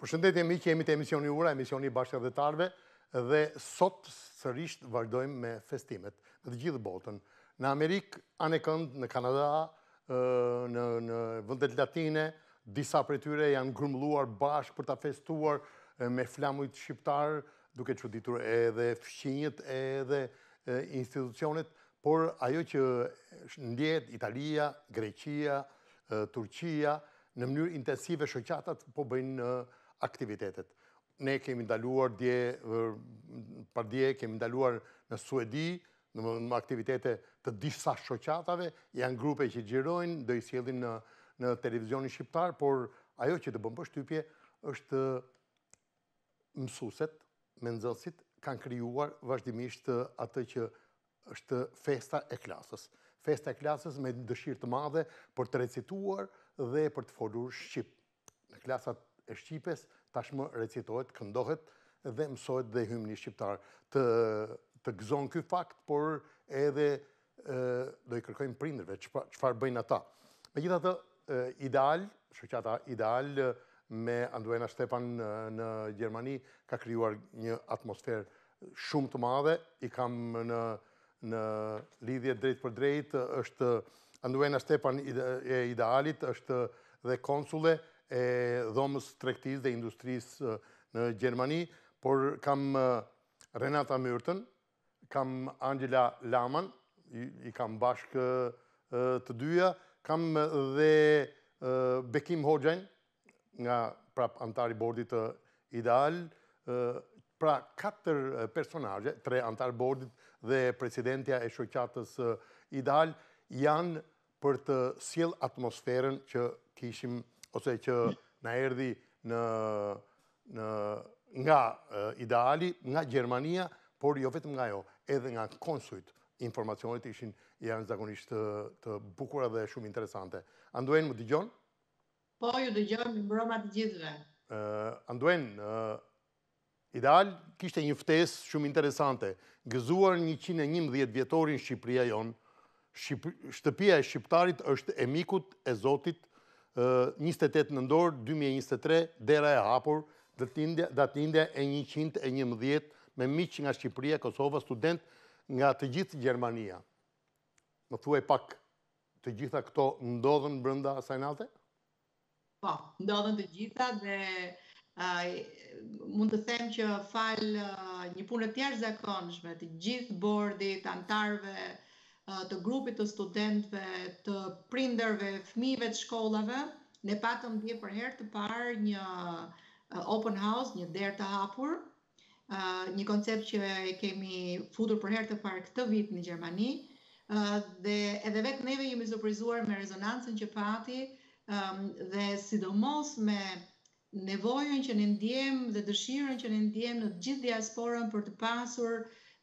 Përshëndetje miq, jemi te emisioni Ura, emisioni i bashkëdhetarëve dhe sot sërish vazhdojmë me festimet në të gjithë botën. Në Amerikë, anë e kënd, në Kanada, në vendet latine, disa prej tyre janë grumbulluar bashkë për ta festuar me flamujt shqiptar, duke çuditur edhe fqinjët edhe institucionet, por ajo që ndjehet Italia, Greqia, Turqia, në mënyrë intensive shoqatat po bëjnë aktivitetet. Ne kemi ndaluar dje kemi ndaluar në Suedi, në aktivitete të disa shoqatave, janë grupe që xhirojnë, do i sjellin në televizionin shqiptar, por ajo që të bën përshtypje është mësuesit me nxënësit kanë krijuar vazhdimisht atë që është festa e klasës. Festa e klasës me dëshirë të madhe për të recituar dhe për të folur shqip. Në klasat e shqipes tashmë recitohet, këndohet dhe mësohet dhe hymni shqiptar. Të gëzon ky fakt, por edhe do i kërkojmë prindërve çfarë bëjnë ata. Megjithatë, ideal, shoqata ideal me Anduena Stepan në Gjermani ka krijuar një atmosferë shumë të madhe. I kam në lidhje drejt për drejt, është Anduena Stepan e idealit, është dhe konsule e dhomës tregtisë dhe industrisë në Gjermani, por kam Renata Myrtën, kam Angela Laman, i kam bashkë të dyja, kam dhe Bekim Hoxhajn, nga prap antari bordit ideal, pra 4 personazhe, 3 antar bordit dhe presidentja e shoqatës ideal, janë për të sjell atmosferën që kishim, ose që na erdhi nga ideali, nga Gjermania, por jo vetëm nga ajo, edhe nga konsujt. Informacionet janë zakonisht të bukura dhe shumë interesante. Anduen, më dëgjon? Po, ju dëgjoj, mbrëma të gjithëve. Anduen, ideal kishte një ftesë shumë interesante. Gëzuar 111 vjetorin Shqipëria jonë, shtëpia e shqiptarit është e mikut e Zotit, 28 nëntor 2023, dera e hapur, datëlindja e 111 me miq nga Shqipëria, Kosova, student nga të gjithë Gjermania. Më thuaj pak, të gjitha këto ndodhen brenda asaj nate? Po, ndodhen të gjitha dhe mund të them që fal një punë të jashtëzakonshme të gjithë bordit, antarëve të grupit të studentëve, të prindërve, fëmijëve të shkollave, ne patëm dje për herë të parë një open house, një derë të hapur, një koncept që e kemi futur për herë të parë këtë vit në Gjermani, dhe edhe vetë neve jemi surprizuar me rezonancën që pati, dhe sidomos me nevojën që ne ndjem dhe dëshirën që ne ndjem në gjithë diasporën për të pasur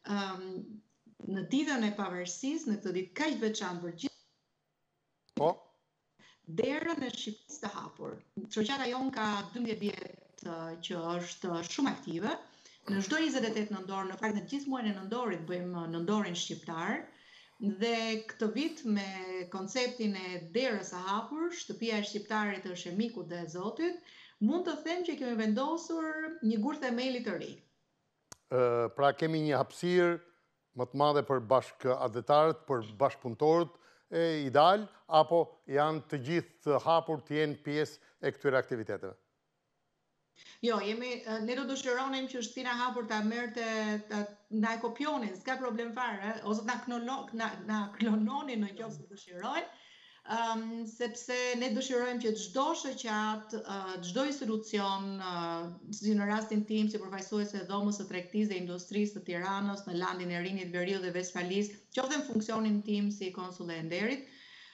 në ditën e pavarësisë, në këtë ditë kaq veçantë për gjithë, derën e Shqipërisë të hapur. Shoqata jon ka 12 vjet që është shumë aktive. Në çdo 28 nëntor, në fakt në gjithë muajin e nëntorit bëjmë nëntorin shqiptar. Dhe këtë vit me konceptin e derës së hapur, shtëpia e shqiptarit është e mikut dhe e Zotit, mund të them që kemi vendosur një gur themeli të ri. Pra kemi një hapësirë më të madhe për bashkëadhetarët, për bashkëpunëtorët e ideal, apo janë të gjithë të hapur të jenë pjesë e këtyre aktiviteteve? Jo, ne do dëshironim që shtëpina hapur ta merrte, na e kopionin, s'ka problem fare, ose na klononin në qoftë se dëshirojnë, sepse ne dëshirojmë që çdo shoqat, çdo institucion, si në rastin tim si përfaqësuese e dhomës së tregtisë dhe industrisë të Tiranës, në Landin e Rinit, Veriut dhe Vestfalisë, qoftë në funksionin tim si konsule e nderit,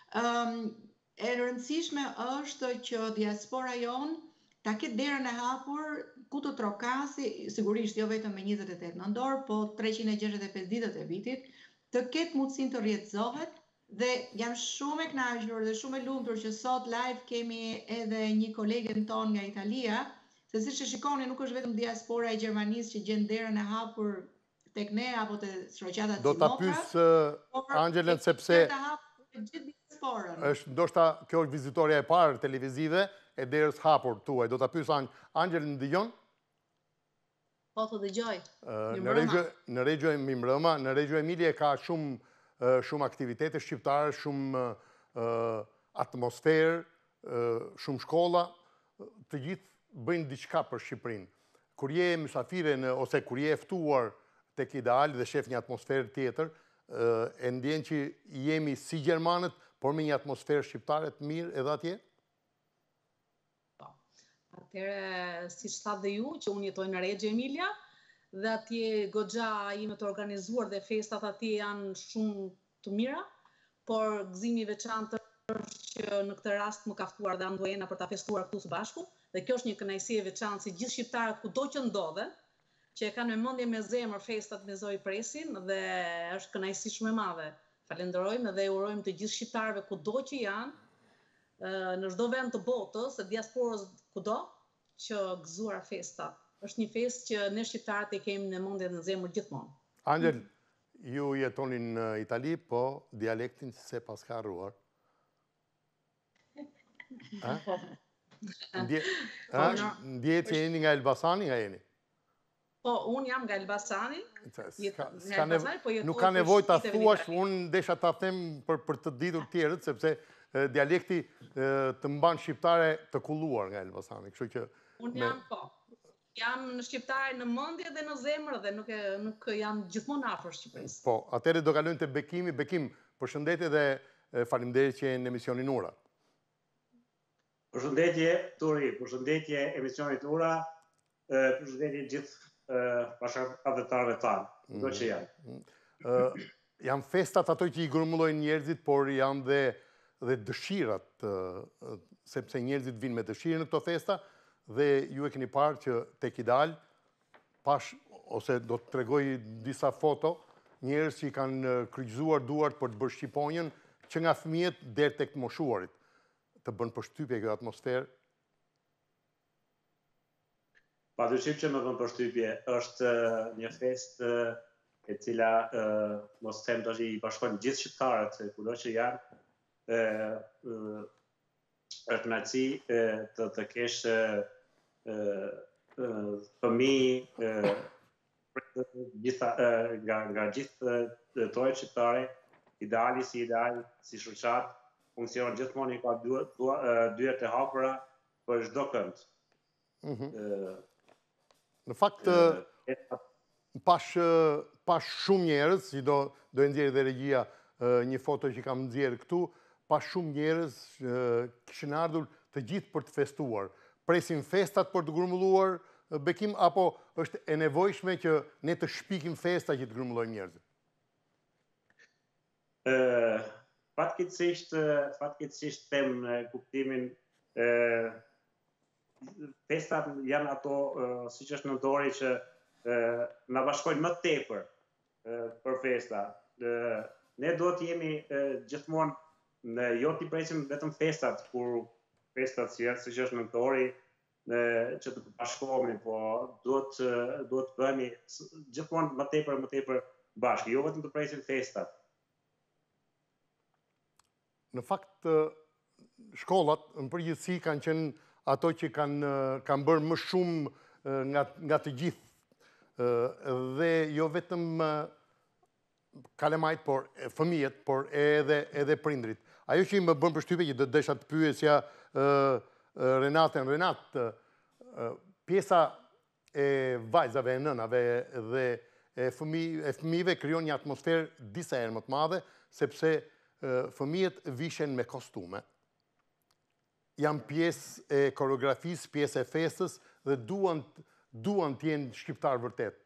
e rëndësishme është që diaspora jon ta ketë derën e hapur ku të trokasi, sigurisht jo vetëm me 28 nëntor, po 365 ditët e vitit, të ketë mundësinë të rrjetëzohet, dhe jam shumë e kënaqur dhe shumë e lumtur që sot live kemi edhe një kolegen ton nga Italia, se siç e shikoni nuk është vetëm diaspora e Gjermanisë që gjen derën e hapur tek ne apo te shoqatat do ta pyes Angelën sepse gjithë diasporën. Ndoshta kjo është vizitoria e parë televizive, e derës hapur tuaj. Do ta pyes Angel, në dëgjon? Po të dëgjoj. Në Reggio Mimrëma, në Reggio Emilia ka shumë aktivitete shqiptare, shumë atmosferë, shumë shkolla, të gjithë bëjnë diçka për Shqipërinë. Kur je mysafire ose kur je ftuar tek Ideali dhe shef një atmosferë tjetër, e ndjen që jemi si gjermanët, por me një atmosferë shqiptare të mirë edhe atje? Atëherë, si thatë dhe ju, që unë jetoj në Reggio Emilia, dhe atje goxha ime të organizuar dhe festat atje janë shumë të mira, por gëzimi i veçantë është që në këtë rast më ka ftuar dhe Anduena për ta festuar këtu së bashku, dhe kjo është një kënaqësi e veçantë si gjithë shqiptarët kudo që ndodhen, që e kanë me mendje me zemër festat me zoj presin dhe është kënaqësi shumë e madhe. Falenderojmë dhe urojmë të gjithë shqiptarëve kudo që janë, në çdo vend të botës, e diasporës kudo, që gëzuar festat. Është një festë që ne shqiptarët e kemi në mendje dhe në zemër gjithmonë. Angel, ju jetoni në Itali, po dialektin se pas ka harruar. Ndjehet që jeni nga Elbasani, nga jeni? Po, unë jam nga Elbasani. Nuk ka nevojë ta thuash, unë desha ta them për të ditur tjerët, sepse dialekti të mban shqiptare të kulluar nga Elbasani. Kështu që unë jam, po. Jam në shqiptare në mendje dhe në zemër dhe nuk jam gjithmonë afër Shqipërisë. Po, atëherë do kalojmë te Bekimi. Bekim, përshëndetje dhe faleminderit që jeni në emisionin Ura. Përshëndetje, Turi, përshëndetje emisionit Ura, përshëndetje gjithë bashkëpunëtorëve tanë, kudo që janë. Janë festat ato që i grumullojnë njerëzit, por janë dhe dëshirat, sepse njerëzit vinë me dëshirë në këto festa, dhe ju e keni parë që tek Ideal, ose do të tregoj disa foto, njerëz që i kanë kryqëzuar duart për të bërë shqiponjën, që nga fëmijët deri tek të moshuarit. Të bën përshtypje kjo atmosferë? Padyshim që më bën përshtypje. Është një festë e cila, mos them tash, i bashkon gjithë shqiptarët, kudo që janë. Është kënaqësi të kesh fëmijë nga gjithë territorit shqiptare. Ideali, si shoqat, funksionon gjithmonë, i ka dyert e hapura për çdo kënd. Në fakt, pash shumë njerëz, si do e nxjerrë dhe regjia një foto që kam nxjerrë këtu, pash shumë njerëz kishin ardhur të gjithë për të festuar. Presin festat për të grumbulluar, Bekim, apo është e nevojshme që ne të shpikim festa që të grumbullojmë njerëzit? Fatkeqësisht them në kuptimin, festat janë ato, siç është nëntori, që na bashkojnë më tepër për festa. Ne do të jemi gjithmonë, jo t'i presim vetëm festat, kur festat siç është nëntori, që të bashkohemi, po duhet të bëhemi gjithmonë më tepër bashkë, jo vetëm të presim festat. Në fakt, shkollat, në përgjithësi, kanë qenë ato që kanë bërë më shumë nga të gjithë, dhe jo vetëm kalemajt, por fëmijët, por edhe prindrit. Ajo që i më bën përshtypje, që do desha të pyesja Renat, pjesa e vajzave, e nënave dhe e fëmijëve krijon një atmosferë disa herë më të madhe, sepse fëmijët vishen me kostume, janë pjesë e koreografisë, pjesë e festës, dhe duan të jenë shqiptar vërtet.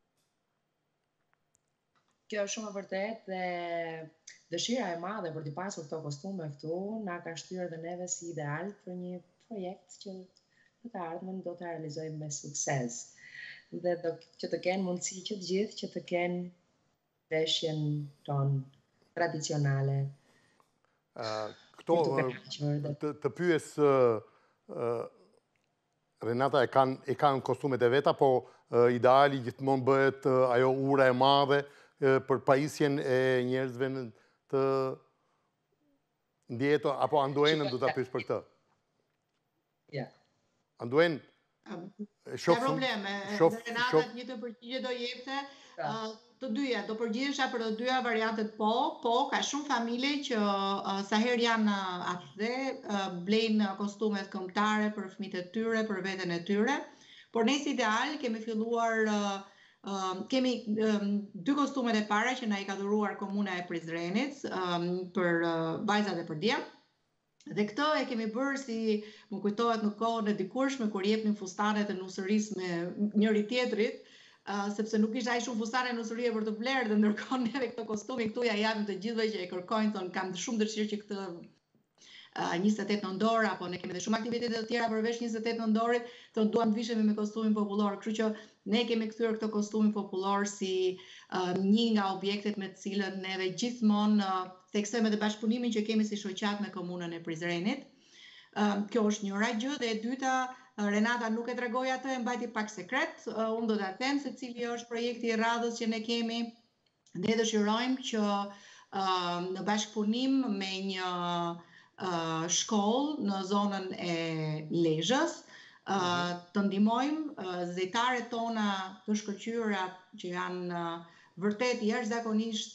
Kjo është shumë e vërtet, dhe dëshira e madhe për t'i pasur këto kostume këtu na ka shtyrë dhe neve si Ideal për një projekt që në të ardhmen do të realizojmë me sukses. Dhe që të kenë mundësi që të gjithë që të kenë veshjen tonë tradicionale. Këto të pyes Renata, e kanë kostumet e veta, po Ideali gjithmonë bëhet ajo ura e madhe për pajisjen e njerëzve të ndjeto, apo Anduenën do ta pyes për këtë? Ja. Anduen, Ka problem, Renata një të përgjigje do jepte, të dyja, do përgjigjesha për të dyja variantet po, ka shumë familje që sa herë janë atje, blejnë kostumet kombëtare për fëmijët e tyre, për veten e tyre, por ne si ideal kemi filluar kemi dy kostumet e para që na i ka dhuruar Komuna e Prizrenit për vajzat e përdjem. Dhe këtë e kemi bërë si më kujtohet në kohën e dikurshme kur jepnin fustanet e nusërisë me njëri tjetrit, sepse nuk ishte aq shumë fustane nusërie për të blerë, dhe ndërkohë neve këtë kostumin këtu ja japim të gjithëve që e kërkojnë, thonë kam shumë dëshirë që këtë 28 nëntor, apo ne kemi dhe shumë aktivitete të tjera përveç 28 nëntorit, thonë duam të vishemi me kostumin popullor, kështu që ne kemi kthyer këtë kostumin popullor si një nga objektet me të cilën neve gjithmonë theksojmë edhe bashkëpunimin që kemi si shoqat me Komunën e Prizrenit. Kjo është njëra gjë, dhe e dyta, Renata nuk e tregoi atë, e mbajti pak sekret. Unë do ta them se cili është projekti i radhës që ne kemi, dhe dëshirojmë që në bashkëpunim me një shkollë në zonën e Lezhës, të ndihmojmë zejtaret tona të shkëlqyera që janë vërtet jashtëzakonisht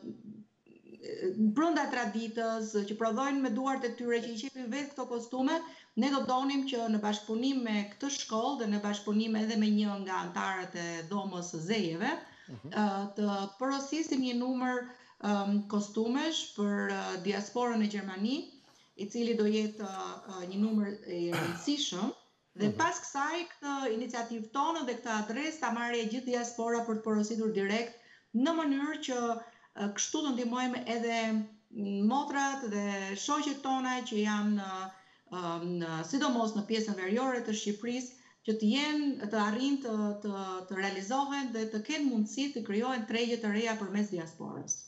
brenda traditës, që prodhojnë me duart e tyre, që i qepin vetë këto kostume. Ne do donim që në bashkëpunim me këtë shkollë dhe në bashkëpunim edhe me një nga antarët e dhomës së zejeve, të porosisim një numër kostumesh për diasporën e Gjermani, i cili do jetë një numër i rëndësishëm, dhe pas kësaj këtë iniciativë tonë dhe këtë adresë ta marrë e gjithë diaspora për të porositur direkt, në mënyrë që kështu të ndihmojmë edhe motrat dhe shoqet tona që janë sidomos në pjesën veriore të Shqipërisë, që të arrijnë të realizohen dhe të kenë mundësi të krijohen tregje të reja përmes diasporës.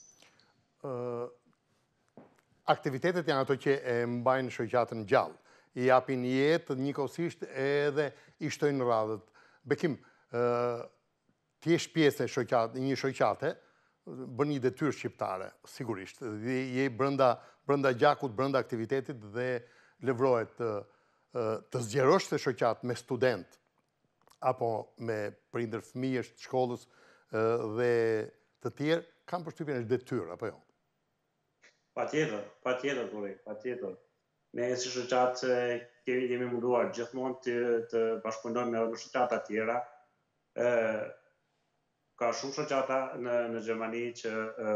Aktivitetet janë ato që e mbajnë shoqatën gjallë, i japin jetë njëkohësisht edhe i shtojnë radhët. Bekim, ti je pjesë e një shoqate, bën një detyrë shqiptare, sigurisht. Je brenda gjakut, brenda aktivitetit, dhe levrohet të zgjerosh të shoqat me student, apo me prindër fëmijësh të shkollës dhe të tjerë, kam përshtypjen është detyrë, apo jo? Patjetër, patjetër. Ne si shoqat jemi munduar gjithmonë të bashkëpunojmë me shoqata të tjera. Ka shumë shoqata në Gjermani që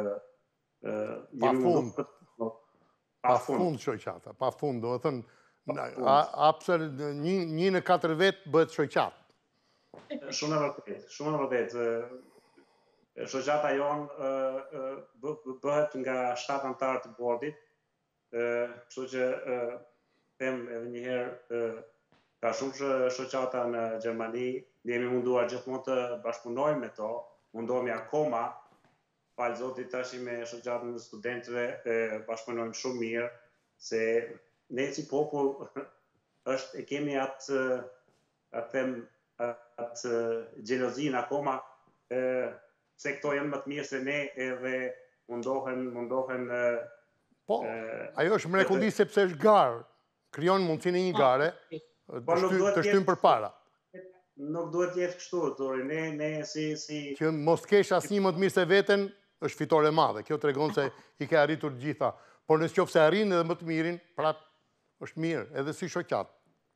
jemi munduar pa fund shoqata, pa fund, do të thënë, një në 4 vetë bëhet shoqat. Shumë e vërtet. Shoqata jonë bëhet nga 7 antarë të bordit, kështu që them edhe një herë, ka shumë shoqata në Gjermani, ne jemi munduar gjithmonë të bashkëpunojmë me to, mundohemi akoma, falë Zotit tash me shoqatën e studentëve, bashkëpunojmë shumë mirë, se ne si popull e kemi atë xhelozin akoma, se këto janë më të mirë se ne, edhe mundohen... Po, ajo është mrekulli sepse është garë, krijon mundësinë e një gare, të shtymë përpara. Nuk duhet jetë kështu, Tori, ne si... Që mos kesh asnjë më të mirë se veten, është fitore madhe, kjo tregon se i ke arritur gjitha. Por nëse arrin edhe më të mirin, prap është mirë, edhe si shoqat.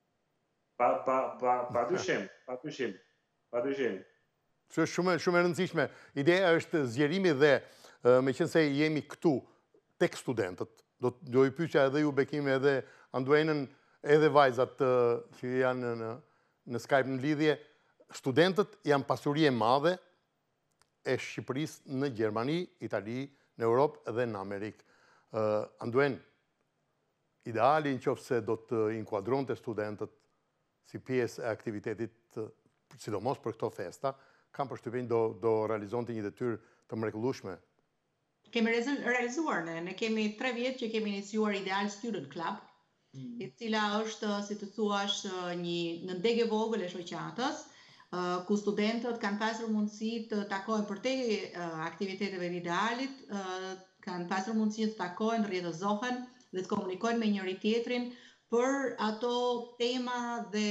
Padyshim. Që është shumë e rëndësishme. Ideja është zgjerimi dhe meqense jemi këtu tek studentët, do i pyetja edhe ju Bekim edhe Anduenën, edhe vajzat që janë në Skype në lidhje, studentët janë pasuri e madhe e Shqipërisë në Gjermani, Itali, në Europë dhe në Amerikë. Anduen, ideali nëse do të inkuadronte studentët si pjesë e aktivitetit, sidomos për këto festa, kam përshtypjen do realizonte një detyrë të mrekullueshme. Kemi realizuar ne kemi 3 vjet që kemi iniciuar Ideal Student Club, e cila është, si të thuash, një ndegë e vogël e shoqatës, ku studentët kanë pasur mundësi të takohen përtej aktiviteteve të idealit, kanë pasur mundësi të takohen, rrjedhëzohen dhe të komunikojnë me njëri tjetrin për ato tema dhe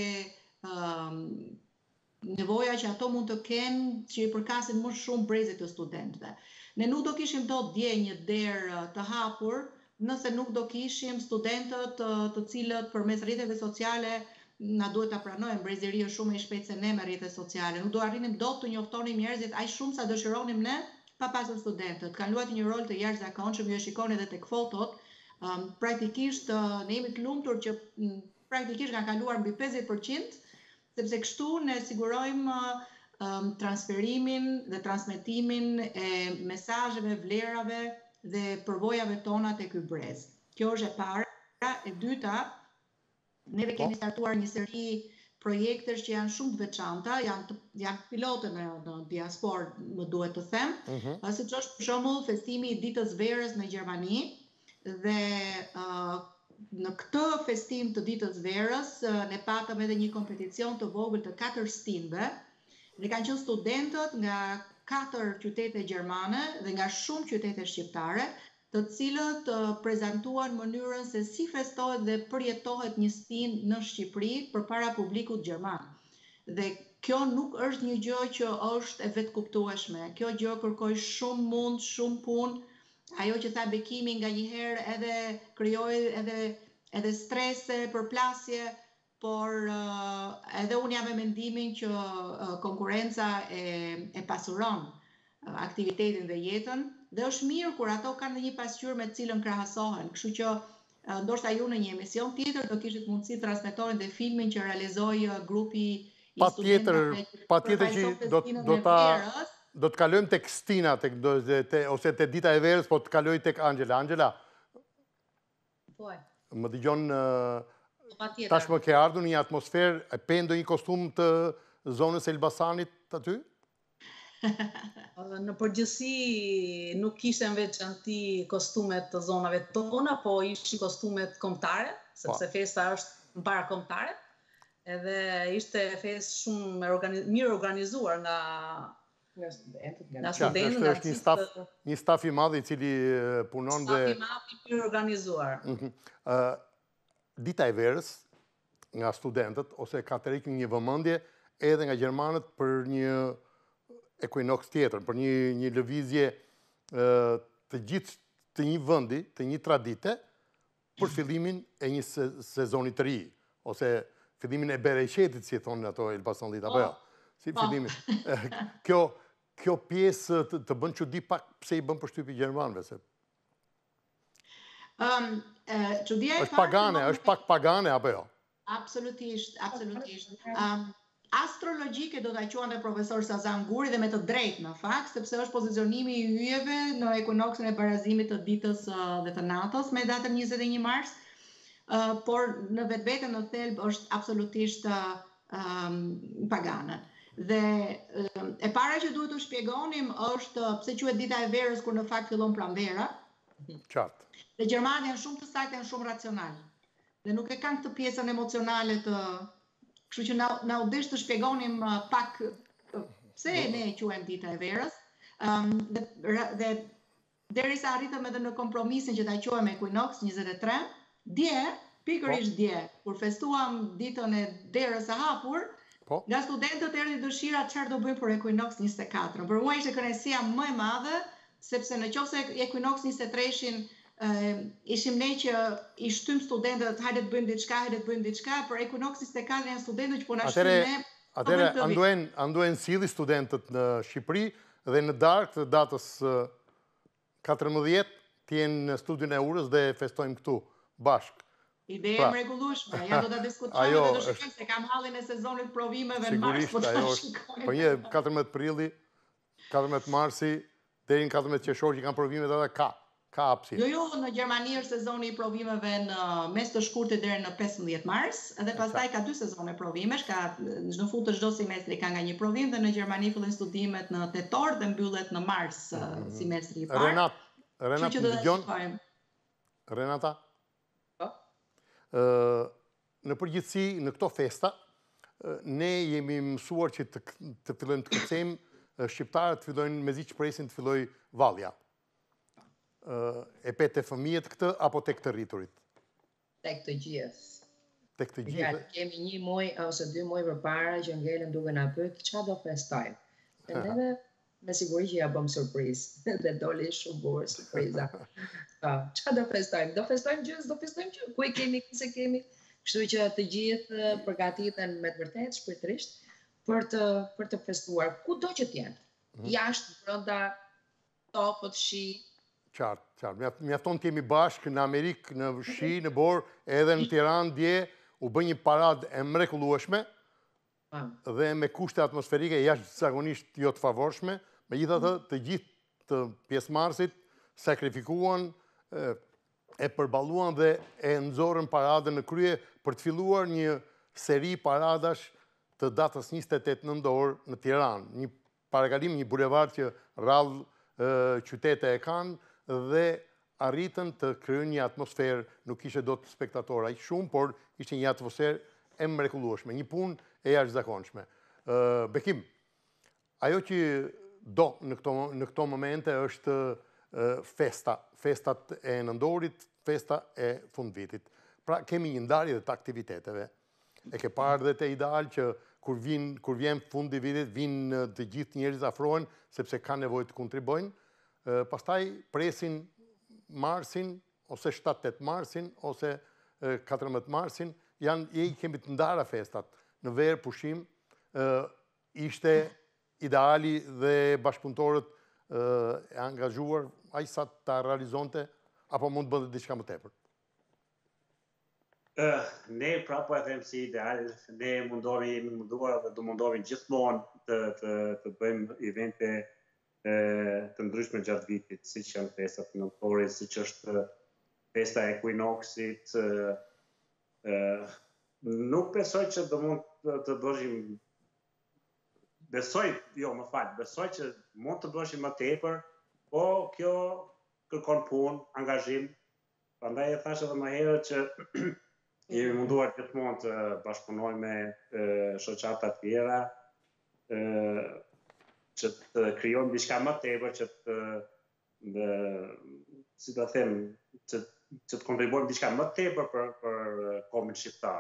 nevoja që ato mund të kenë që i përkasin më shumë brezit të studentëve. Ne nuk do kishim dot dje një derë të hapur nëse nuk do kishim studentët të cilët përmes rrjeteve sociale na duhet ta pranojmë, brezëri është shumë e shpejtë se ne me rrjetet sociale. Nuk do arrinim dot të njoftonim njerëzit aq shumë sa dëshironim ne pa pasur studentët. Kanë luajtur një rol të jashtëzakonshëm, ju e shikoni edhe tek fotot. Praktikisht ne jemi të lumtur që praktikisht kanë kaluar mbi 50%, sepse kështu ne sigurojmë transferimin dhe transmetimin e mesazheve, vlerave dhe përvojave tona tek ky brez. Kjo është e para. E dyta, neve kemi startuar një seri projektesh që janë shumë të veçanta, janë pilote në diasporë, më duhet të them, siç është për shembull festimi i ditës verës në Gjermani, dhe në këtë festim të ditës verës ne patëm edhe një kompeticion të vogël të 4 stinëve, dhe kanë qenë studentët nga 4 qytete gjermane dhe nga shumë qytete shqiptare, të cilët prezantuan mënyrën se si festohet dhe përjetohet një stin në Shqipëri përpara publikut gjerman. Dhe kjo nuk është një gjë që është e vetkuptueshme. Kjo gjë kërkoi shumë mund, shumë punë. Ajo që tha Bekimi nganjëherë edhe krijoi edhe strese, përplasje, por edhe unë jam me mendimin që konkurenca e pasuron aktivitetin dhe jetën, dhe është mirë kur ato kanë një pasqyrë me të cilën krahasohen. Kështu që ndoshta ju në një emision tjetër do kishit mundësi të transmetoni dhe filmin që realizoi grupi i studentëve. Patjetër që do të kalojmë tek Stina, ose te dita e verës, po të kaloj tek Angela. Angela, më dëgjon, tashmë ke ardhur një atmosferë, e pe ndonjë kostum të zonës Elbasanit aty? Në përgjithësi nuk kishte në veçanti kostumet të zonave tona, po ishin kostumet kombëtare, sepse festa është parakombëtare, edhe ishte festë shumë mirë organizuar nga studentët, është një staf i madh i cili punon dhe staf i madh i mirë organizuar. Dita e verës nga studentët ose ka të rikë një vëmendje edhe nga gjermanët për një Equinox tjetër, për një lëvizje të gjithë të një vendi, të një tradite, për fillimin e një sezoni të ri, ose fillimin e bereqetit, si thonë ato Elbasanit, apo jo? Si fillimin. Kjo pjesë të bën çudi pak pse i bën përshtypje gjermanëve, se është pagane, është pak pagane, apo jo? Absolutisht. Astrologjike do ta quante profesor Sazan Guri, dhe me të drejtë në fakt, sepse është pozicionimi i hyjeve në ekuinoksin e barazimit të ditës dhe të natës me datën 21 mars, por në vetvete në thelb është absolutisht pagane. Dhe e para që duhet të shpjegonim është pse quhet dita e verës kur në fakt fillon pranvera. Qartë. Dhe gjermanët janë shumë të saktë, janë shumë racional. Dhe nuk e kanë këtë pjesën emocionale të. Kështu që na u desh të shpjegonim pak pse ne e quajmë dita e verës. Dhe derisa arritëm edhe në kompromisin që ta quajmë Equinox 23, dje, pikërisht dje, kur festuam ditën e derës së hapur, nga studentët erdhi dëshira çfarë do bëjmë për Equinox 24. Për mua ishte kënaqësia më e madhe, sepse nëse Equinox 23-shin ishim ne që i shtym studentët, hajde të bëjmë diçka, për Equinox 24 janë studentët që po na shtyn ne. Atëherë anduhen silli studentët në Shqipëri dhe në darkë të datës 14 të jenë në studion e urës dhe festojmë këtu bashkë. Ide e mrekullueshme, ja do ta diskutojmë dhe do shikojmë se kam hallin e sezonit provimeve në mars, po ta shikojmë. Po një 14 prilli, 14 marsi, deri në 14 qershor që kanë provimet edhe ka hapësirë. Jo, në Gjermani është sezoni i provimeve në mes të shkurtit deri në 15 mars, dhe pastaj ka 2 sezone provimesh, në fund të çdo semestri ka nga një provim, dhe në Gjermani fillojnë studimet në tetor dhe mbyllet në mars semestri i parë. Renata, më dëgjon? Renata? Në përgjithësi, në këto festa, ne jemi mësuar që të fillojmë të kërcejmë, shqiptarët fillojnë me zi që presin të filloj valja. E pe të fëmijët këtë, apo tek të rriturit? Tek të gjithë. tek të gjithë. Kemi 1 muaj ose 2 muaj përpara që ngelen duke na pyet çfarë do festojmë. Neve me siguri që ja bëm surprizë dhe doli shumë bukur surpriza. Çfarë do festojmë? Do festojmë gjë, do festojmë gjë. Ku e kemi, se kemi. Kështu që të gjithë përgatiten me të vërtetë shpirtërisht për të festuar kudo që të jenë. Jashtë, brenda, topët, shi. Qartë. Mjafton të jemi bashkë në Amerikë, në shi, në Borë, edhe në Tiranë dje u bë një paradë e mrekullueshme dhe me kushte atmosferike jashtëzakonisht jo të favorshme, megjithatë të gjithë të pjesëmarrësit sakrifikuan, e përballuan dhe e nxorën paradën në krye për të filluar një seri paradash të datës 28 nëntor në Tiranë, një parakalim, një bulevard që rrallë qytete e kanë dhe arritën të krijojnë një atmosferë, nuk ishte dot spektatorë aq shumë, por ishte një atmosferë e mrekullueshme, një punë e jashtëzakonshme. Bekim, ajo që do në këto momente është festat e nëndorit, festa e fundvitit. Pra kemi një ndarje të aktiviteteve. E ke parë dhe të ideal që kur vjen fundi vitit, vinë të gjithë njerëzit afrohen sepse kanë nevojë të kontribojnë. Pastaj presin marsin, ose 7-8 marsin, ose 14 marsin, kemi të ndara festat. Në verë, pushim, ishte ideali dhe bashkëpunëtorët e angazhuar, aq sa ta realizonte, apo mund të bëhet diçka më tepër? Ne prapë e them si ideal, ne jemi munduar dhe do mundohemi gjithmonë të bëjmë evente të ndryshme gjatë vitit, siç janë festat e nëntorit, siç është festa e Equinoxit. Nuk besoj që do mund të bëjmë besoj që mund të bëjmë më tepër, po kjo kërkon punë, angazhim. Prandaj e thash edhe më herët që jemi munduar gjithmonë të bashkëpunojmë me shoqata të tjera, që të krijojmë diçka më tepër, që të kontribuojmë diçka më tepër për komin shqiptar.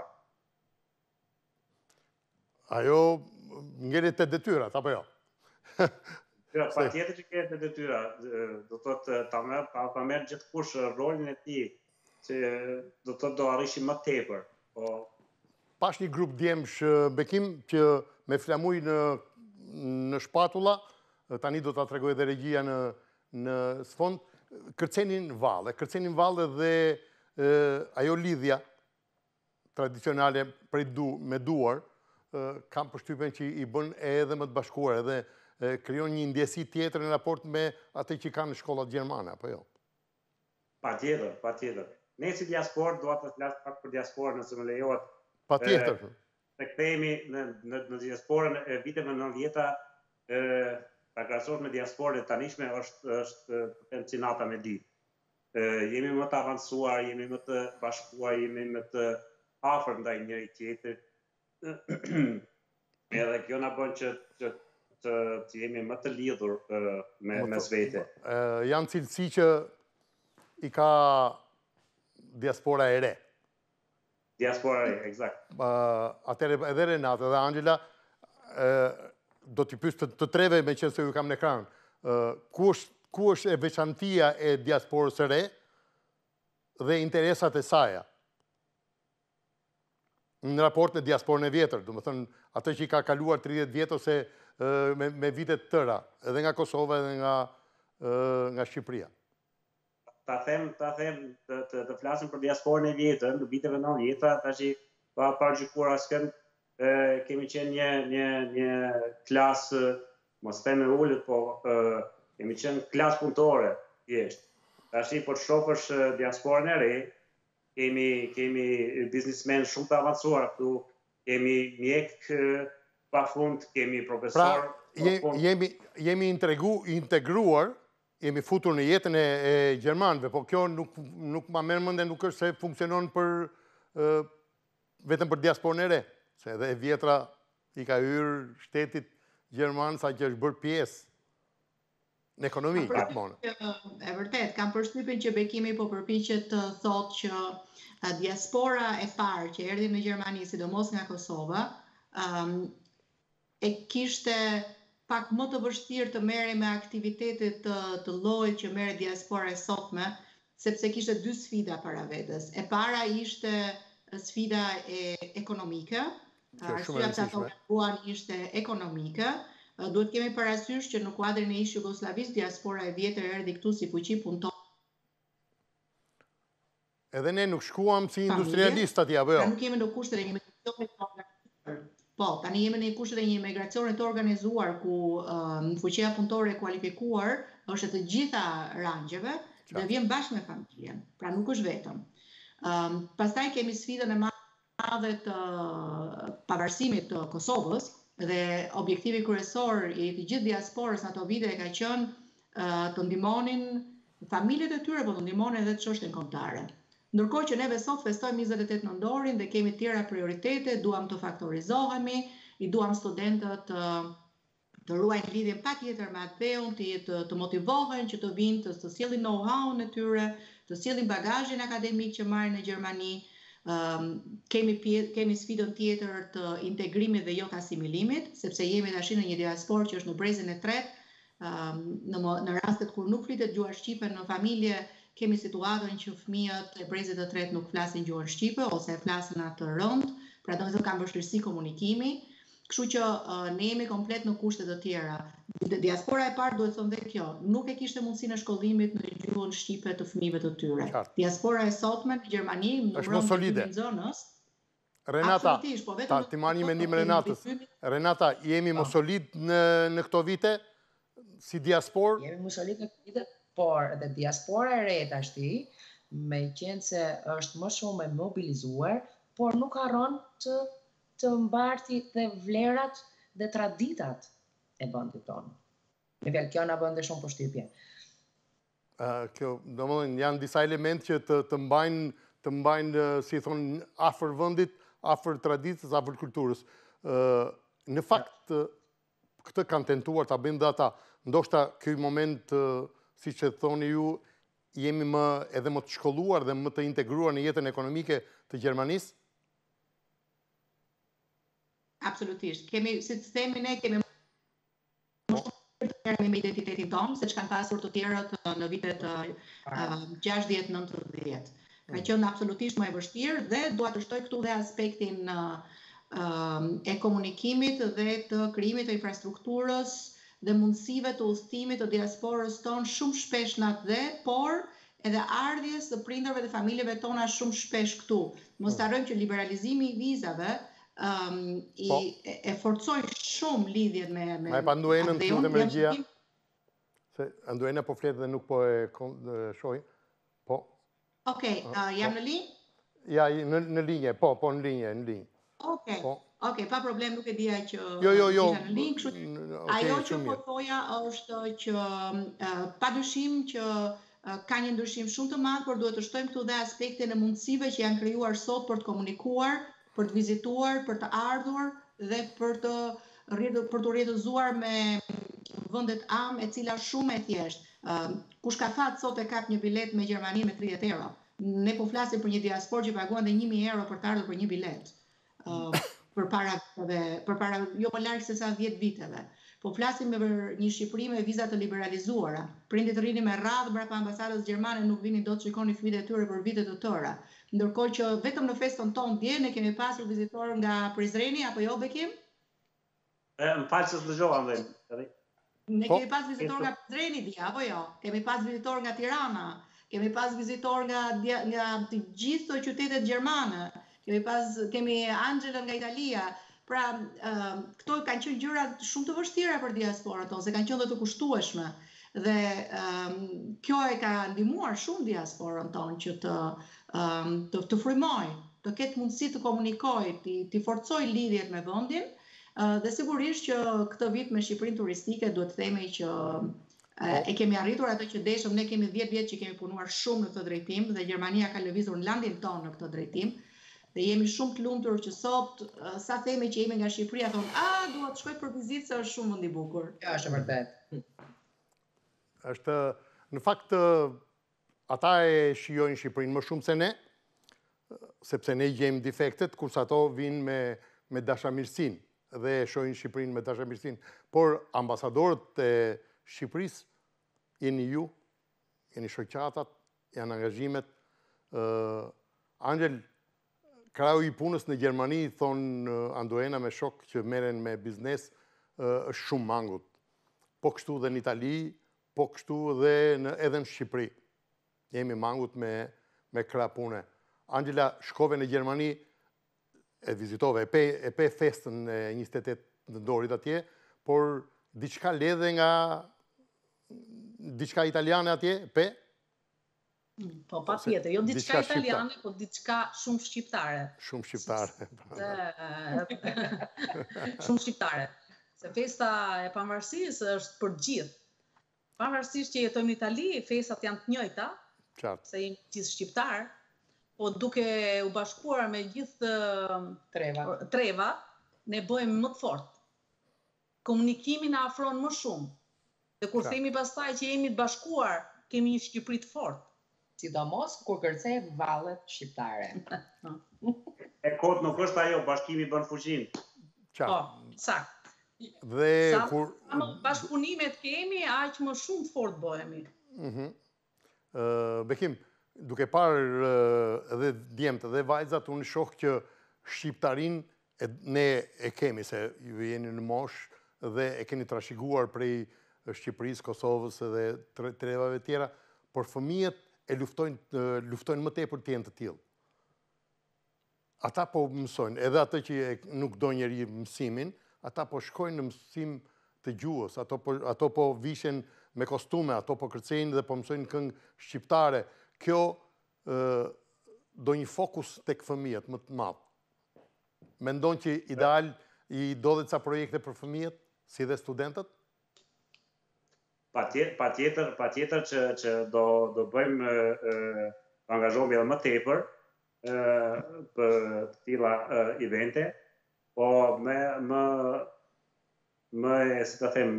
Ajo ngelet te detyrat, apo jo? Patjetër që ngelet te detyra, do thotë ta merr gjithkush rolin e tij, që do thotë do arrishim më tepër. Pash një grup djemsh, Bekim, që me flamuj në shpatulla, tani do ta tregoj edhe regjia në sfond, kërcenin valle dhe ajo lidhja tradicionale me duar, kam përshtypjen që i bën edhe më të bashkuar, edhe krijon një ndjesi tjetër në raport me atë që kanë në shkollat gjermane, apo jo? Patjetër. Ne si diasporë, dua të flas pak për diasporën, nëse më lejohet. Patjetër. Ne kthehemi në diasporën e viteve 90-ta, ta krahasosh me diasporën e tanishme është pensionata me ditë. Jemi më të avancuar, jemi më të bashkuar, jemi më të afër ndaj njëri tjetrit. Edhe kjo na bën që të jemi më të lidhur mes vete. Janë cilësi që i ka diaspora e re. Diaspora e re, eksakt. Atëre edhe Renata dhe Angela, do t'i pyes të treve me qenë se ju kam në ekran. Ku është e veçantia e diasporës së re dhe interesat e saja në raport me diasporën e vjetër, do të thënë atë që i ka kaluar 30 vjet ose me vite të tëra, edhe nga Kosova edhe nga Shqipëria. Ta them të flasim për diasporën e vjetër, në viteve 90-ta, tash pa paraqykuar askënd, kemi qenë një klasë, mos them e ulët, po kemi qenë klasë punëtore, thjesht. Tash po të shohësh diasporën e re, kemi biznismen shumë të avancuar këtu, kemi mjek pafund, kemi profesor. Pra, jemi integruar, jemi futur në jetën e gjermanëve, po kjo nuk ma merr mend, nuk është se funksionon vetëm për diasporën e re, se edhe e vjetra i ka hyrë shtetit gjerman sa që është bërë pjesë Në ekonomi, gjithmonë. E vërtet, kam përshtypjen që Bekimi po përpiqet të thotë që diaspora e parë që erdhi në Gjermani, sidomos nga Kosova, e kishte pak më të vështirë të merrej me aktivitetet të llojit që merret diaspora e sotme, sepse kishte dy sfida para vetes. E para ishte sfida ekonomike, arsyeja pse ato reaguan ishte ekonomike. Duhet kemi parasysh që në kuadrin e ish Jugosllavisë, diaspora e vjetër erdhi këtu si fuqi punëtor. Edhe ne nuk shkuam si industrialist atje, apo jo? Pra nuk jemi në kushtet e një migracioni të organizuar. Po, tani jemi në kushtet e një migracioni të organizuar ku fuqia punëtore e kualifikuar është e të gjitha rangjeve dhe vjen bashkë me familjen. Pra nuk është vetëm. Pastaj kemi sfidën e madhe të pavarësimit të Kosovës, dhe objektivi kryesor i të gjithë diasporës në ato vite ka qenë të ndihmonin familjet e tyre, por të ndihmonin edhe çështjen kombëtare. Ndërkohë që neve sot festojmë 28 nëndorin dhe kemi tjera prioritete, duam të faktorizohemi, i duam studentët të ruajnë lidhjen patjetër me atë dheun, të motivohen që të vinë të sjellin know-how-n e tyre, të sjellin bagazhin akademik që marrin në Gjermani. Kemi sfidën tjetër të integrimit dhe jo të asimilimit, sepse jemi tash në një diasporë që është në brezin e tretë, në rastet kur nuk flitet gjuha shqipe në familje, kemi situatën që fëmijët e brezit të tretë nuk flasin gjuhën shqipe ose e flasin atë rënd, pra domethënë kanë vështirësi komunikimi. Kështu që ne jemi komplet në kushte të tjera. Diaspora e parë duhet thonë dhe kjo, nuk e kishte mundësinë e shkollimit në gjuhën shqipe të fëmijëve të tyre. Diaspora e sotme në Gjermani, në rënd të zonës, Renata, ti marrë një mendim Renatës. Renata, jemi më solid në këto vite si diasporë? Jemi më solid në këto vite, por edhe diaspora e re tashti, me qenë se është më shumë e mobilizuar, por nuk harron të mbarti dhe vlerat dhe traditat e vendit tonë. Me fjalë, kjo na bën dhe shumë përshtypje. Kjo, domethënë, janë disa elementë që të mbajnë, si thonë, afër vendit, afër traditës, afër kulturës. Në fakt, këtë kanë tentuar ta bëjnë dhe ata. Ndoshta ky moment, si që thoni ju, jemi edhe më të shkolluar dhe më të integruar në jetën ekonomike të Gjermanisë? Absolutisht. Si të themi ne, kemi më shumë me identitetin tonë, se që kanë pasur të tjerët në vitet 60-90. Ka qenë absolutisht më e vështirë dhe dua të shtoj këtu dhe aspektin e komunikimit dhe të krijimit të infrastrukturës dhe mundësive të udhëtimit të diasporës tonë shumë shpesh në atë dhe, por edhe ardhjes të prindërve dhe familjeve tona shumë shpesh këtu. Mos harrojmë që liberalizimi i vizave e forcoi shumë lidhjen me Ma e pa Nduenën këtu dhe Mërgjia? Se Nduena po fletë dhe nuk po e shohi. Po. Okej, jam në linjë? Ja, në linje, po, në linje. Okej, pa problem, nuk e dija që Jo. në linjë, ajo që po thoja është që padyshim që ka një ndryshim shumë të madh, por duhet të shtojmë këtu dhe aspektin e mundësive që janë krijuar sot për të komunikuar, për të vizituar, për të ardhur dhe për të rrjedhëzuar me vendet am, e cila shumë e thjeshtë. Kush ka thënë sot e kap një bilet me Gjermani me 30 euro. Ne po flasim për një diasporë që paguan dhe 1000 euro për të ardhur për një bilet. Përpara jo më larg se sa 10 viteve. Po flasim për një Shqipëri me viza të liberalizuara. Prindit rrinin me radhë brapa ambasadës gjermane, nuk vinin dot të shikonin fëmijët e tyre për vite të tëra. Ndërkohë që vetëm në festën tonë dje ne kemi pasur vizitor nga Prizreni apo jo Bekim? Më falë se dëgjova ndaj. Ne kemi pas vizitor nga Prizreni dje apo jo? Kemi pas vizitor nga Tirana, kemi pas vizitor nga të gjithë qytetet gjermane. Kemi Angelën nga Italia. Pra, këto kanë qenë gjëra shumë të vështira për diasporën tonë, se kanë qenë dhe të kushtueshme. Dhe kjo e ka ndihmuar shumë diasporën tonë që të frymojë, të ketë mundësi të komunikojë, të forcojë lidhjet me vendin, dhe sigurisht që këtë vit me Shqipërinë turistike duhet të themi që e kemi arritur ato që deshëm. Ne kemi 10 vjet që kemi punuar shumë në këtë drejtim dhe Gjermania ka lëvizur në landin tonë në këtë drejtim. Dhe jemi shumë të lumtur që sot, sa themi që jemi nga Shqipëria, thonë, dua të shkoj për vizitë se është shumë vend i bukur. Kjo është e vërtet. Në fakt, ata e shijojnë Shqipërinë më shumë se ne, sepse ne gjejmë defektet, kurse ato vinë me dashamirësinë dhe e shohin Shqipërinë me dashamirësinë. Por ambasadorët e Shqipërisë jeni ju, jeni shoqatat, janë angazhimet. Angel, krau i punës në Gjermani, thonë Andoena me shok që merren me biznes, është shumë mangut. Po kështu dhe në Itali, po kështu dhe edhe në Shqipëri. Jemi mangut me krah pune. Angela, shkove në Gjermani, e vizitove, e pe festën e 28 nëntorit atje, por diçka ledhe nga diçka italiane atje, pe? Po, pa tjetër, jo diçka italiane, po diçka shumë shqiptare. Shumë shqiptare. Shumë shqiptare. Se festa e pavarësisë është për gjithë. Pavarësisht që jetojmë në Itali, festat janë të njëjta, se jemi gjithë shqiptar, po duke u bashkuar me gjithë treva, ne bëjmë më të fortë. Komunikimin na afron më shumë. Dhe kur themi pastaj që jemi të bashkuar, kemi një Shqipëri të fortë. Sidomos kur kërcehet vallet shqiptare. E kot nuk është ajo, bashkimi bën fuqinë. Po, sakt. Dhe kur sa më bashkëpunimet kemi, aq më shumë të fortë bëhemi. Bekim, duke parë edhe djemtë dhe vajzat, unë shoh që shqiptarin ne e kemi, se ju jeni në moshë dhe e keni trashëguar prej Shqipërisë, Kosovës dhe trevave tjera, por fëmijët e luftojnë më tepër të jenë të tillë. Ata po mësojnë, edhe atë që nuk do njeri mësimin, ata po shkojnë në mësim të gjuhës, ato po vishen me kostume, ato po kërcejnë dhe po mësojnë këngë shqiptare. Kjo do një fokus tek fëmijët më të madh. Mendon që ideal i do dhe ca projekte për fëmijët, si dhe studentët? Patjetër që do bëjmë angazhohemi edhe më tepër për të tilla evente, po si ta them,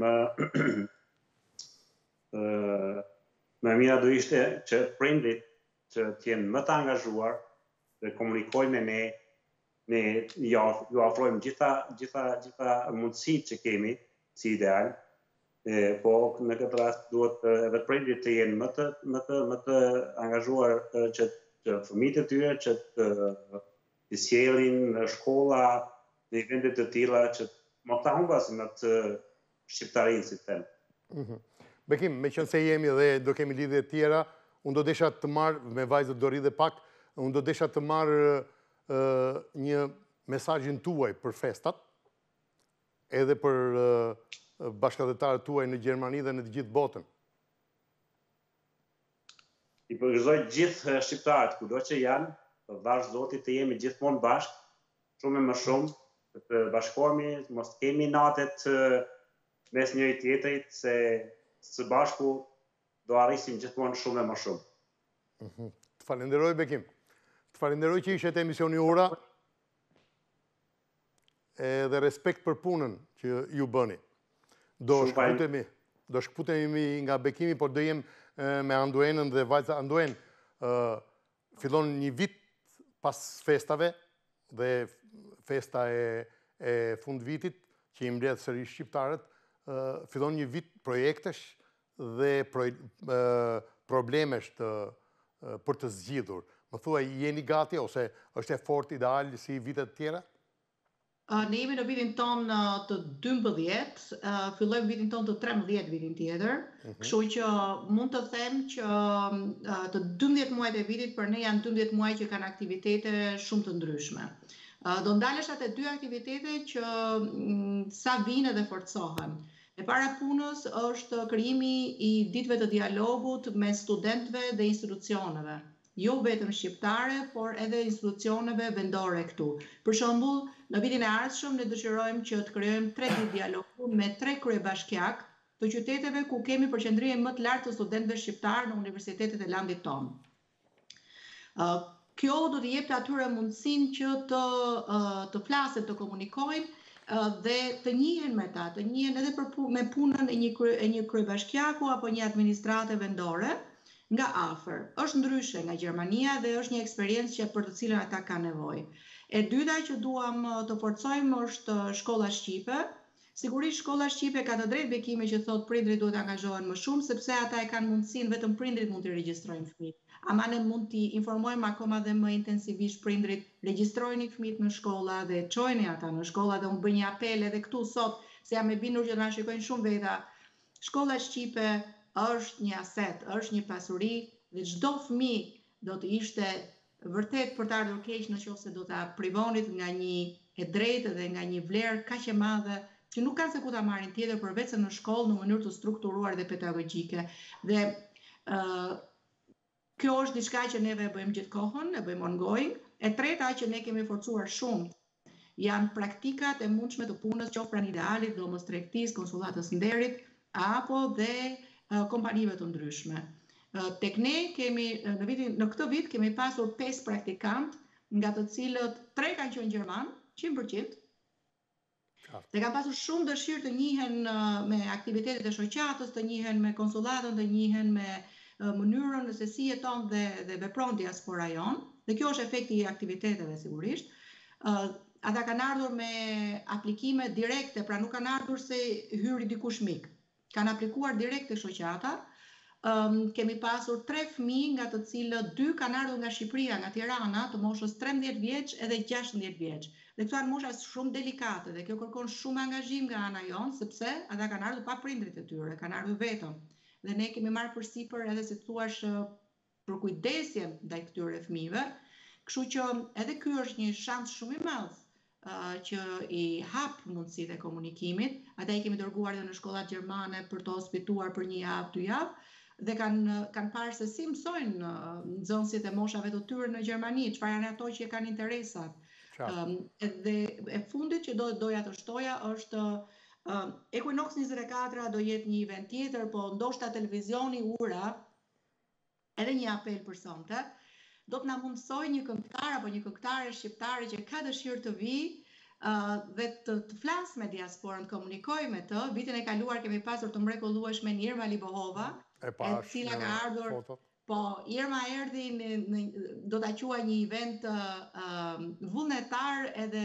më mira do ishte që prindrit që të jenë më të angazhuar dhe komunikojnë me ne ju afrojmë gjitha mundësitë që kemi si ideal. Po në këtë rast duhet edhe prindrit të jenë më të angazhuar që fëmijët e tyre që të sjellin në shkolla në evente të tilla që mos ta humbasin atë shqiptarinë, si them. Bekim, me qënë se jemi dhe do kemi lidhje të tjera, unë do desha të marr, me vajzët do rridhe pak, unë do desha të marr një mesazhin tuaj për festat, edhe për bashkëdhetarët tuaj në Gjermani dhe në të gjithë botën. I përgëzoj gjithë shqiptarët, kudo që janë, vash Zotit të jemi gjithmonë bashkë, shumë e më shumë, të bashkohemi, mos kemi natet mes njëri tjetrit, se së bashku do arrisim gjithmonë shumë e më shumë. Të falenderoj, Bekim. Të falenderoj që ishet emisioni Ura, dhe respekt për punën që ju bëni. Do shkputemi nga Bekimi, por do jem me Andoenën dhe vajza Andoen. Fillon një vit pas festave dhe festa e fund vitit, që i mbledh sërish shqiptarët, fillon një vit projektesh dhe problemesh për të zgjidhur. Më thuaj, jeni gati ose është e fort ideal si vitet tjera? Ne jemi në vitin ton të 12, fillojmë vitin ton të 13 vitin tjetër, kështu që mund të them që të 12 muajt e vitit për ne janë 12 muaj që kanë aktivitete shumë të ndryshme. Do ndalesh atë 2 aktivitete që sa vinë dhe forcohen. E para punës është krijimi i ditëve të dialogut me studentëve dhe institucioneve. Jo vetëm shqiptare, por edhe institucioneve vendore këtu. Për shembull, në vitin e ardhshëm ne dëshirojmë që të krijojmë 3 ditë dialogu me 3 kryebashkiak të qyteteve ku kemi përqendrimin më të lartë të studentëve shqiptar në universitetet e landit tonë. Kjo do t'i jepte atyre mundësinë që të flasin, të komunikojnë dhe të njihen me ta, të njihen edhe me punën e një kryebashkiaku apo një administrate vendore nga afër. Është ndryshe nga Gjermania dhe është një eksperiencë që për të cilën ata kanë nevojë. E dyta që duam të forcojmë është shkolla shqipe. Sigurisht shkolla shqipe ka të drejtë bekime që thot prindrit duhet angazhohen më shumë, sepse ata e kanë mundësinë, vetëm prindrit mund të regjistrojnë fëmijët. Ama ne mund t'i informojmë akoma dhe më intensivisht prindrit, regjistrojeni fëmijët në shkolla dhe çojeni ata në shkolla, dhe unë bëj një apel edhe këtu sot, se jam e bindur që na shikojnë shumë veta. Shkolla shqipe është një aset, është një pasuri dhe çdo fëmijë do të ishte vërtet për të ardhur keq nëse do ta privonit nga një e drejtë dhe nga një vlerë kaq e madhe që nuk kanë se ku ta marrin tjetër përveç se në shkollë në mënyrë të strukturuar dhe pedagogjike. Dhe kjo është diçka që neve e bëjmë gjithkohën, e bëjmë ongoing. E treta që ne kemi forcuar shumë janë praktikat e mundshme të punës, qoftë pranë idealit, dhomës tregtisë, konsullatës nderit apo dhe kompanive të ndryshme. Tek ne kemi në këtë vit kemi pasur 5 praktikant, nga të cilët 3 kanë qenë gjerman, 100%. Dhe kanë pasur shumë dëshirë të njihen me aktivitetet e shoqatës, të njihen me konsullatën, të njihen me mënyrën se si jeton dhe vepron diaspora jon. Dhe kjo është efekti i aktiviteteve sigurisht. Ata kanë ardhur me aplikime direkte, pra nuk kanë ardhur se hyri dikush mik. Kanë aplikuar direkt te shoqata. Kemi pasur 3 fëmijë, nga të cilët 2 kanë ardhur nga Shqipëria, nga Tirana, të moshës 13 vjeç edhe 16 vjeç. Dhe këto janë mosha shumë delikate dhe kjo kërkon shumë angazhim nga ana jonë, sepse ata kanë ardhur pa prindrit e tyre, kanë ardhur vetëm. Dhe ne kemi marrë përsipër edhe si thua për kujdesjen ndaj këtyre fëmijëve. Kështu që edhe ky është një shans shumë i madh që i hap mundësitë e komunikimit. Ata i kemi dërguar edhe në shkollat gjermane për të hospituar për 1 javë, 2 javë. Dhe kanë parë se si mësojnë nxënësit e moshave të tyre në Gjermani, çfarë janë ato që kanë interesat. Dhe e fundit që doja të shtoja është Equinox 24 do jetë një event tjetër, po ndoshta televizioni Ura, edhe një apel për sonte, do të na mundsoj një këngëtar apo një këngëtare shqiptare që ka dëshirë të vijë dhe të flasë me diasporën, të komunikojë me të. Vitin e kaluar kemi pasur të mrekullueshme Irma Libohova, e cila ka ardhur. Po, Irma erdhi do ta quaj një event vullnetar edhe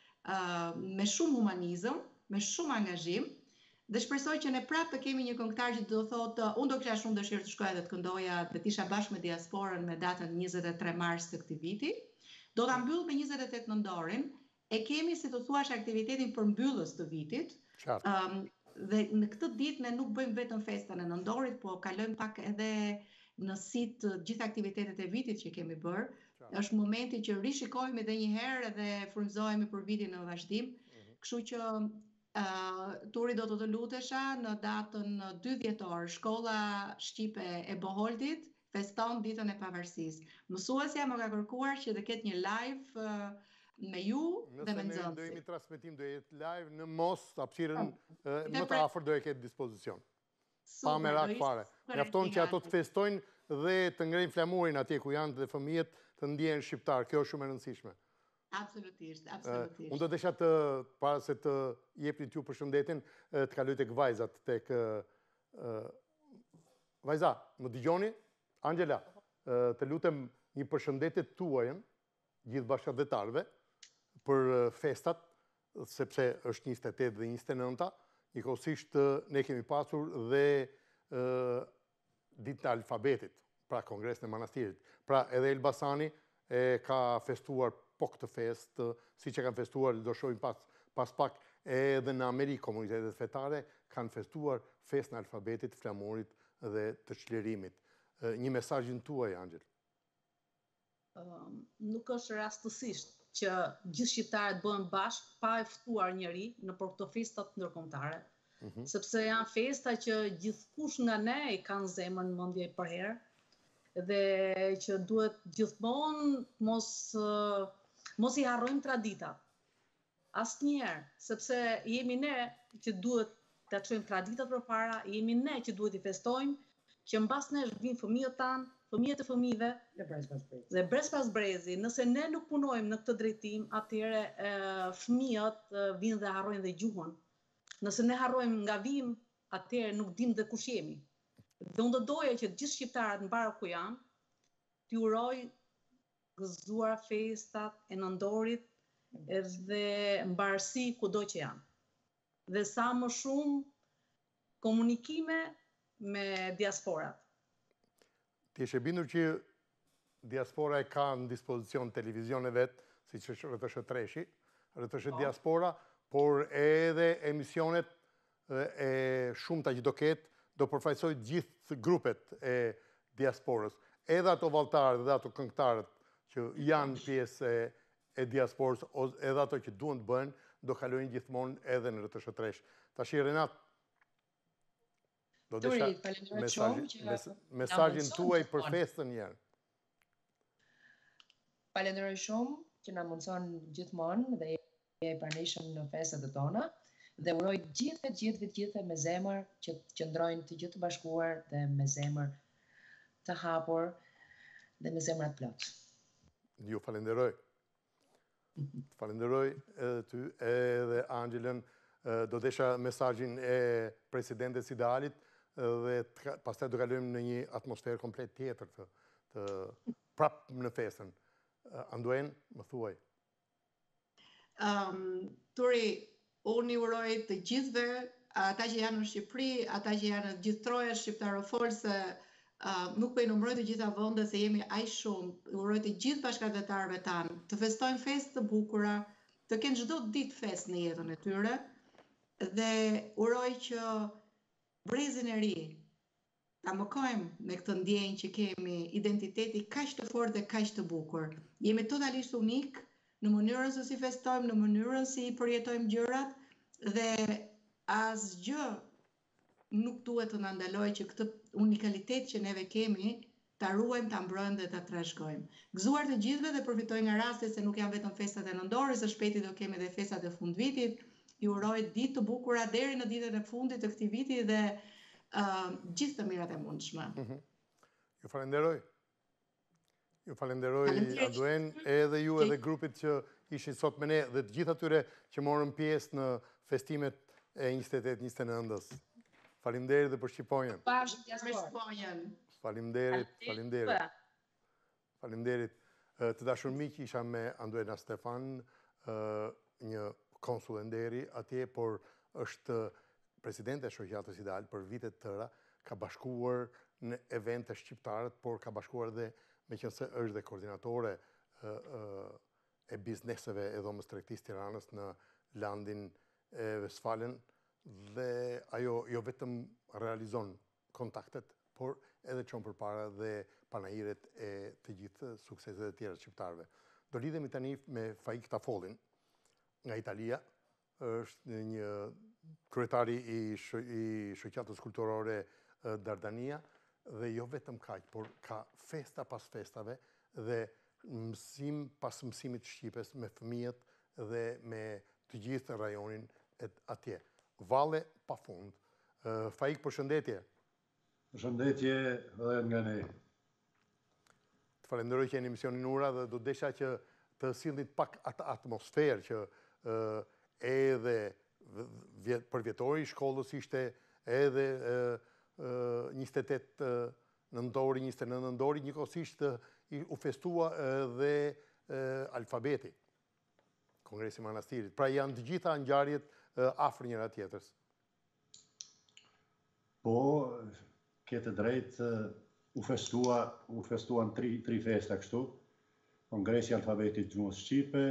me shumë humanizëm, me shumë angazhim, dhe shpresoj që ne prapë të kemi një këngëtar që do thotë, unë do kisha shumë dëshirë të shkoja dhe të këndoja dhe të isha bashkë me diasporën me datën 23 mars të këtij viti. Do ta mbyll me 28 nëndorin. E kemi, si të thuash, aktivitetin për mbyllës të vitit. Dhe në këtë ditë ne nuk bëjmë vetëm festën e nëndorit, po kalojmë pak edhe në sit gjithë aktivitetet e vitit që kemi bërë. Është momenti që rishikojmë edhe një herë dhe frymëzohemi për vitin në vazhdim. Kështu që Turi do të lutesha në datën 2 dhjetor, shkolla shqipe e Boholdit feston ditën e pavarësisë. Mësuesja më ka kërkuar që të ketë një live me ju dhe me nxënësit. Do jemi transmetim, do jetë live në mos hapësirën më të afër do e ketë dispozicion. Pa merak fare. Mjafton që ato të festojnë dhe të ngrejnë flamurin atje ku janë dhe fëmijët të ndjehen shqiptar. Kjo është shumë e rëndësishme. Absolutisht, absolutisht. Unë do desha para se të jepni t'ju përshëndetin, të kaloj tek vajzat, tek vajza, më dëgjoni? Angela, të lutem një përshëndetje tuajën gjithë bashkëdhetarëve për festat, sepse është 28 dhe 29, njëkohësisht ne kemi pasur dhe ditën e alfabetit, pra Kongresin e Manastirit. Pra edhe Elbasani e ka festuar po këtë fest, si që kanë festuar, do shohim pas pak, edhe në Amerikë komunitetet fetare kanë festuar festën e alfabetit, flamurit dhe të çlirimit. Një mesazhin tuaj, Angel. Nuk është rastësisht që gjithë shqiptarët bëhen bashkë pa e ftuar njëri në për këto festat ndërkombëtare. Sepse janë festa që gjithkush nga ne i kanë zemrën në mendje për herë dhe që duhet gjithmonë mos i harrojmë traditat. Asnjëherë, sepse jemi ne që duhet ta çojmë traditat përpara, jemi ne që duhet i festojmë, që mbas nesh vinë fëmijët tanë, fëmijët e fëmijëve Dhe brez pas brezi. Nëse ne nuk punojmë në këtë drejtim, atëherë fëmijët vinë dhe harrojnë dhe gjuhën. Nëse ne harrojmë nga vim, atëherë nuk dim dhe kush jemi. Dhe unë do doja që gjithë shqiptarët mbarë ku janë, t'ju uroj gëzuar festat e nëndorit edhe mbarësi kudo që janë. Dhe sa më shumë komunikime me diasporat. Ti e bindur që diaspora e ka në dispozicion televizion e vetë, si që rëtëshë treshi, rëtëshë diaspora, por edhe emisionet e shumëta që do ketë, do përfaqësoj gjithë grupet e diasporës. Edhe ato valltarët dhe ato këngëtarët që janë pjesë e diasporës, edhe ato që duhen të bëhen, do kalojnë gjithmonë edhe në rëtëshë tresh. Tash Renat, do desha mesazhin tuaj për festën njerë. Falenderoj shumë që na mundson gjithmonë dhe je pranishëm në festat e tona dhe uroj gjithëve me zemër që qëndrojnë të gjithë të bashkuar dhe me zemër të hapur dhe me zemrat plot. Ju falenderoj. Falenderoj edhe ty edhe Angelën. Do desha mesazhin e presidentes idealit dhe pastaj do kalojmë në një atmosferë komplet tjetër të prap në festën. Anduen, më thuaj. Turi, unë i uroj të gjithëve, ata që janë në Shqipëri, ata që janë në gjithë troja shqiptarofolse, nuk po i numëroj të gjitha vende se jemi aq shumë. Uroj të gjithë bashkëdhetarëve tanë të festojnë festë të bukura, të kenë çdo ditë festë në jetën e tyre dhe uroj që brezin e ri ta mëkojmë me këtë ndjenjë që kemi, identiteti kaq të fortë dhe kaq të bukur. Jemi totalisht unik në mënyrën se si festojmë, në mënyrën si i përjetojmë gjërat dhe asgjë nuk duhet të na ndalojë që këtë unikalitet që neve kemi ta ruajmë, ta mbrojmë dhe ta trashëgojmë. Gëzuar të gjithëve dhe përfitoj nga rasti se nuk janë vetëm festat e nëndorës, së shpejti do kemi edhe festat e fundvitit. Ju uroj ditë të bukura deri në ditën e fundit të këtij viti dhe gjithë të mirat e mundshme. Ju falenderoj. Ju falenderoj Anduen, edhe ju edhe grupit që ishin sot me ne dhe të gjithë atyre që morën pjesë në festimet e 28-29-ës. Faleminderit dhe për Shqiponjën. Faleminderit. Faleminderit. Të dashur miq, isha me Anduena Stefan, një konsul nderi atje, por është presidente e Shoqatës Ideal për vitet të tëra, ka bashkuar në evente shqiptarët, por ka bashkuar dhe meqense është dhe koordinatore e bizneseve e dhomës tregtisë Tiranës në landin e Westfalen, dhe ajo jo vetëm realizon kontaktet, por edhe çon përpara dhe panajiret e të gjithë sukseset e tjera shqiptarëve. Do lidhemi tani me Faik Tafollin nga Italia, është një kryetari i Shoqatës Kulturore Dardania, dhe jo vetëm kaq, por ka festa pas festave dhe mësim pas mësimit shqipes me fëmijët dhe me të gjithë rajonin atje. Valle pa fund. Faik, përshëndetje. Përshëndetje edhe nga ne. Të falenderoj që jeni emisionin Ura dhe do desha që të sillit pak atë atmosferë që edhe përvjetori i shkollës ishte edhe 28 nëntori, 29 nëntori, njëkohësisht u festua edhe alfabeti, Kongresi Manastirit. Pra janë të gjitha ngjarjet afër njëra tjetrës. Po, kete drejt, u festuan tri festa kështu. Kongresi Alfabetit Gjuhës Shqipe,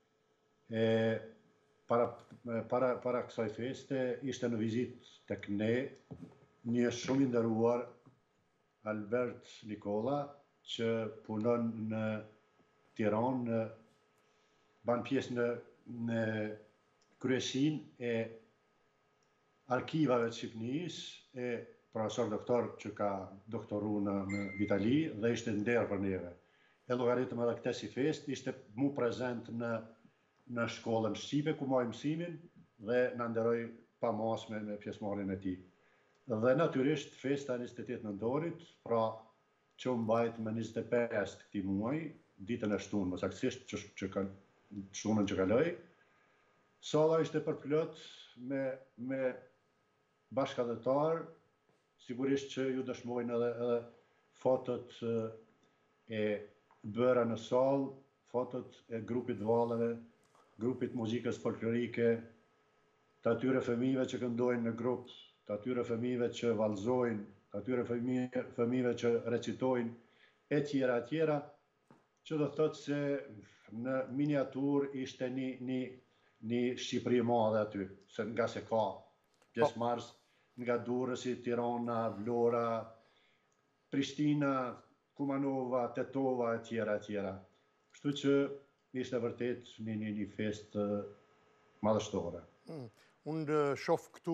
para kësaj feste ishte në vizit tek ne një shumë i nderuar Albert Nikola, që punon në Tiranë, ban pjesë në kryesin e arkivave të Shqipërisë, profesor doktor që ka doktoru në Itali dhe ishte nder për neve. E llogaritëm edhe këtë si fest, ishte mu prezent në shkollën shqipe ku moj mësimin dhe na nderoi pa mos me pjesëmarrjen e tij. Dhe natyrisht festa 28 nëntorit, pra që u mbajt me 25 këtij muaji, ditën e shtunë, më saktësisht shtunën që kaloi. Salla ishte përplot me bashkëdhetar, sigurisht që ju dëshmojnë edhe fotot e bëra në sallë, fotot e grupit vallave, grupit muzikës folklorike, të atyre fëmijëve që këndojnë në grup, të atyre fëmijëve që vallëzojnë, të atyre fëmijëve që recitojnë, e tjera, që do thotë se në miniatur ishte një Shqipëri e madhe aty, nga se ka pjesëmarrës nga Durrësi, Tirana, Vlora, Prishtina, Kumanova, Tetova, e tjera. Kështu që ishte vërtet një festë madhështore. Unë shoh këtu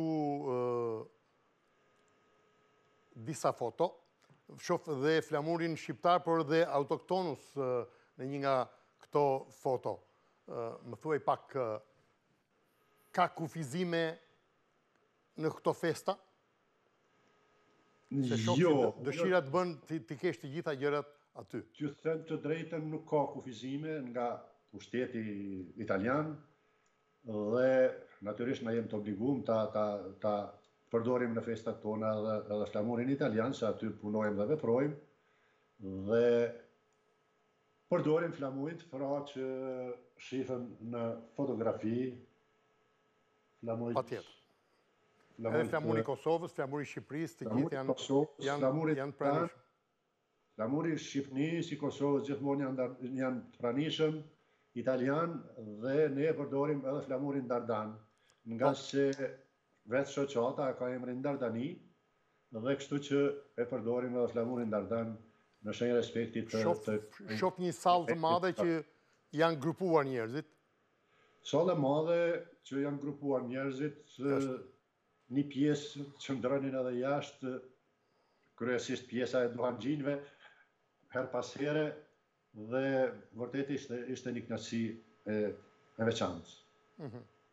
disa foto, shoh dhe flamurin shqiptar, por dhe autoktonus në një nga këto foto. Më thuaj pak, ka kufizime në këto festa? Se shoh që dëshira të bën ti kesh të gjitha gjërat aty. Që them të drejtën, nuk ka kufizime nga pushteti italian dhe natyrisht na jemi të obliguar ta përdorim në festat tona edhe flamurin italian, se aty punojmë dhe veprojmë dhe përdorim flamurit fra që shifen në fotografi, flamurit. Patjetër. Edhe flamuri i Kosovës, flamuri i Shqipërisë, të gjithë janë pranishëm. Flamuri i Shqipërisë, i Kosovës gjithmonë janë pranishëm, italian, dhe ne përdorim edhe flamurin Dardan, nga se vetë shoqata ka emrin Dardani, dhe kështu që e përdorim edhe flamurin Dardan në shenjë respekti të... Shoh një sallë të madhe që janë grupuar njerëzit? Sallë madhe që janë grupuar njerëzit, një pjesë që ndronin edhe jashtë, kryesisht pjesa e duhanxhinëve, her pas here, dhe vërtet ishte një kënaqësi e veçantë.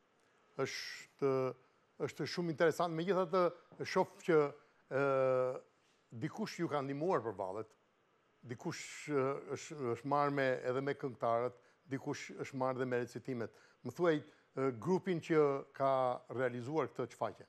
Është shumë interesant, megjithatë shoh që dikush ju ka ndihmuar për vallet, dikush është marrë edhe me këngëtarët, dikush është marrë dhe me recitimet. Më thuaj grupin që ka realizuar këtë çfaqje.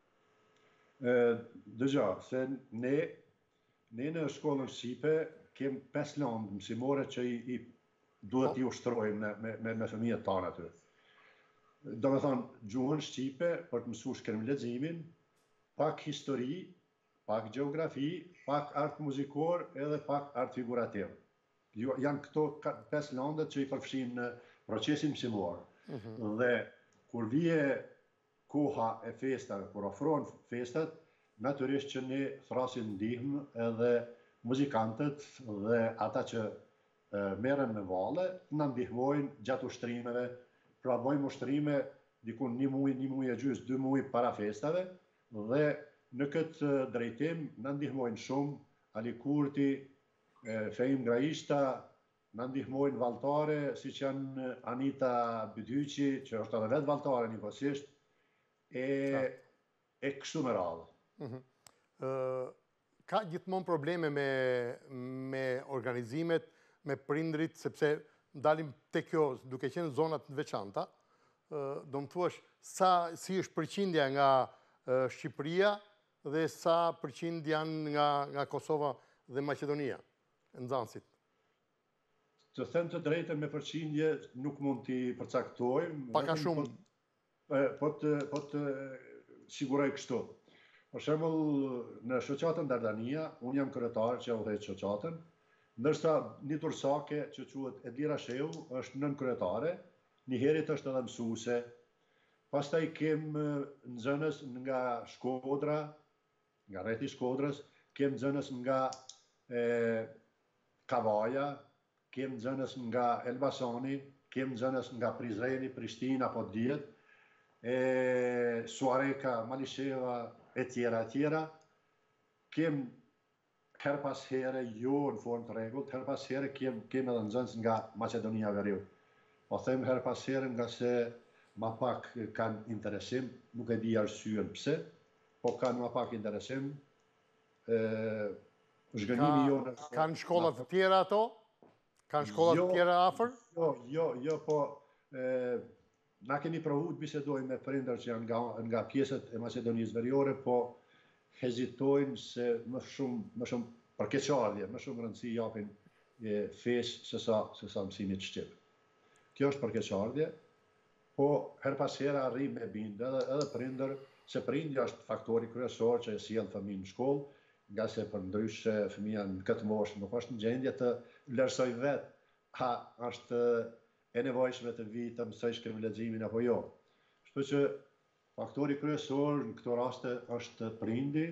Dëgja, se ne në shkollën shqipe kem 5 landë mësimore që i duhet i ushtrojmë me fëmijët tanë aty. Do me thonë, gjuhën shqipe për të mësuar shkrimleximin, pak histori, pak gjeografi, pak art muzikor edhe pak art figurativ. Janë këto 5 landët që i përfshin në procesin mësimor. Dhe kur vije koha e festave, kur ofrohen festat, natyrisht që ne thrasim ndihmë edhe muzikantët dhe ata që merren me valle, na ndihmojnë gjatë ushtrimeve, pra bëjmë ushtrime dikun një muaj e gjys, 2 muaj para festave, dhe në këtë drejtim na ndihmojnë shumë Ali Kurti, Feim Graishta, na ndihmojnë valltare, siç janë Anita Bydyqi, që është edhe vetë valltare njëkohësisht, e kështu me radhë. Ka gjithmonë probleme me organizimet, me prindrit, sepse dalim te kjo, duke qenë zonat të veçanta, do më thuash si është përqindja nga Shqipëria dhe sa përqind janë nga Kosova dhe Maqedonia, nxënësit. Të them të drejtën, me përqindje nuk mund t'i përcaktojmë. Paka shumë. Po të siguroj kështu. Për shembull, në shoqatën Dardania, unë jam kryetar që udhëheq shoqatën, ndërsa një tursake që quhet Edira Shehu është nën kryetare, një herët është edhe mësuese. Pastaj kem nxënës nga Shkodra, nga rreth i Shkodrës, kem nxënës nga Kavaja, kem nxënës nga Elbasani, kem nxënës nga Prizreni, Prishtina apo diet, Suareka, Malisheva, e tjera. Kem her pas here, jo në formë të rregullt, her pas here kem edhe nxënës nga Maqedonia Veriut. Po them her pas here nga se ma pak kanë interesim, nuk e di arsyen pse, po kanë ma pak interesim, Zhgënjimi jonë... Kanë shkollat të tjera ato? Kanë shkollat të tjera afër? Jo, po... Na kemi provu të bisedojmë me prindër që janë nga pjesët e Maqedonisë Veriore, po hezitojnë se më shumë për keqardhje, më shumë rëndësi japin fesë se sa mësimit shqip. Kjo është për keqardhje, po her pas here arrim me bindë edhe prindër, se prindja është faktori kryesor që e sjell fëmijën në shkollë, nga se për ndryshe fëmija në këtë moshë nuk është në gjendje të vlerësoj vetë, a është e nevojshme të vi të mësoj shkrim leximin apo jo. Kështu që faktori kryesor në këto raste është prindi,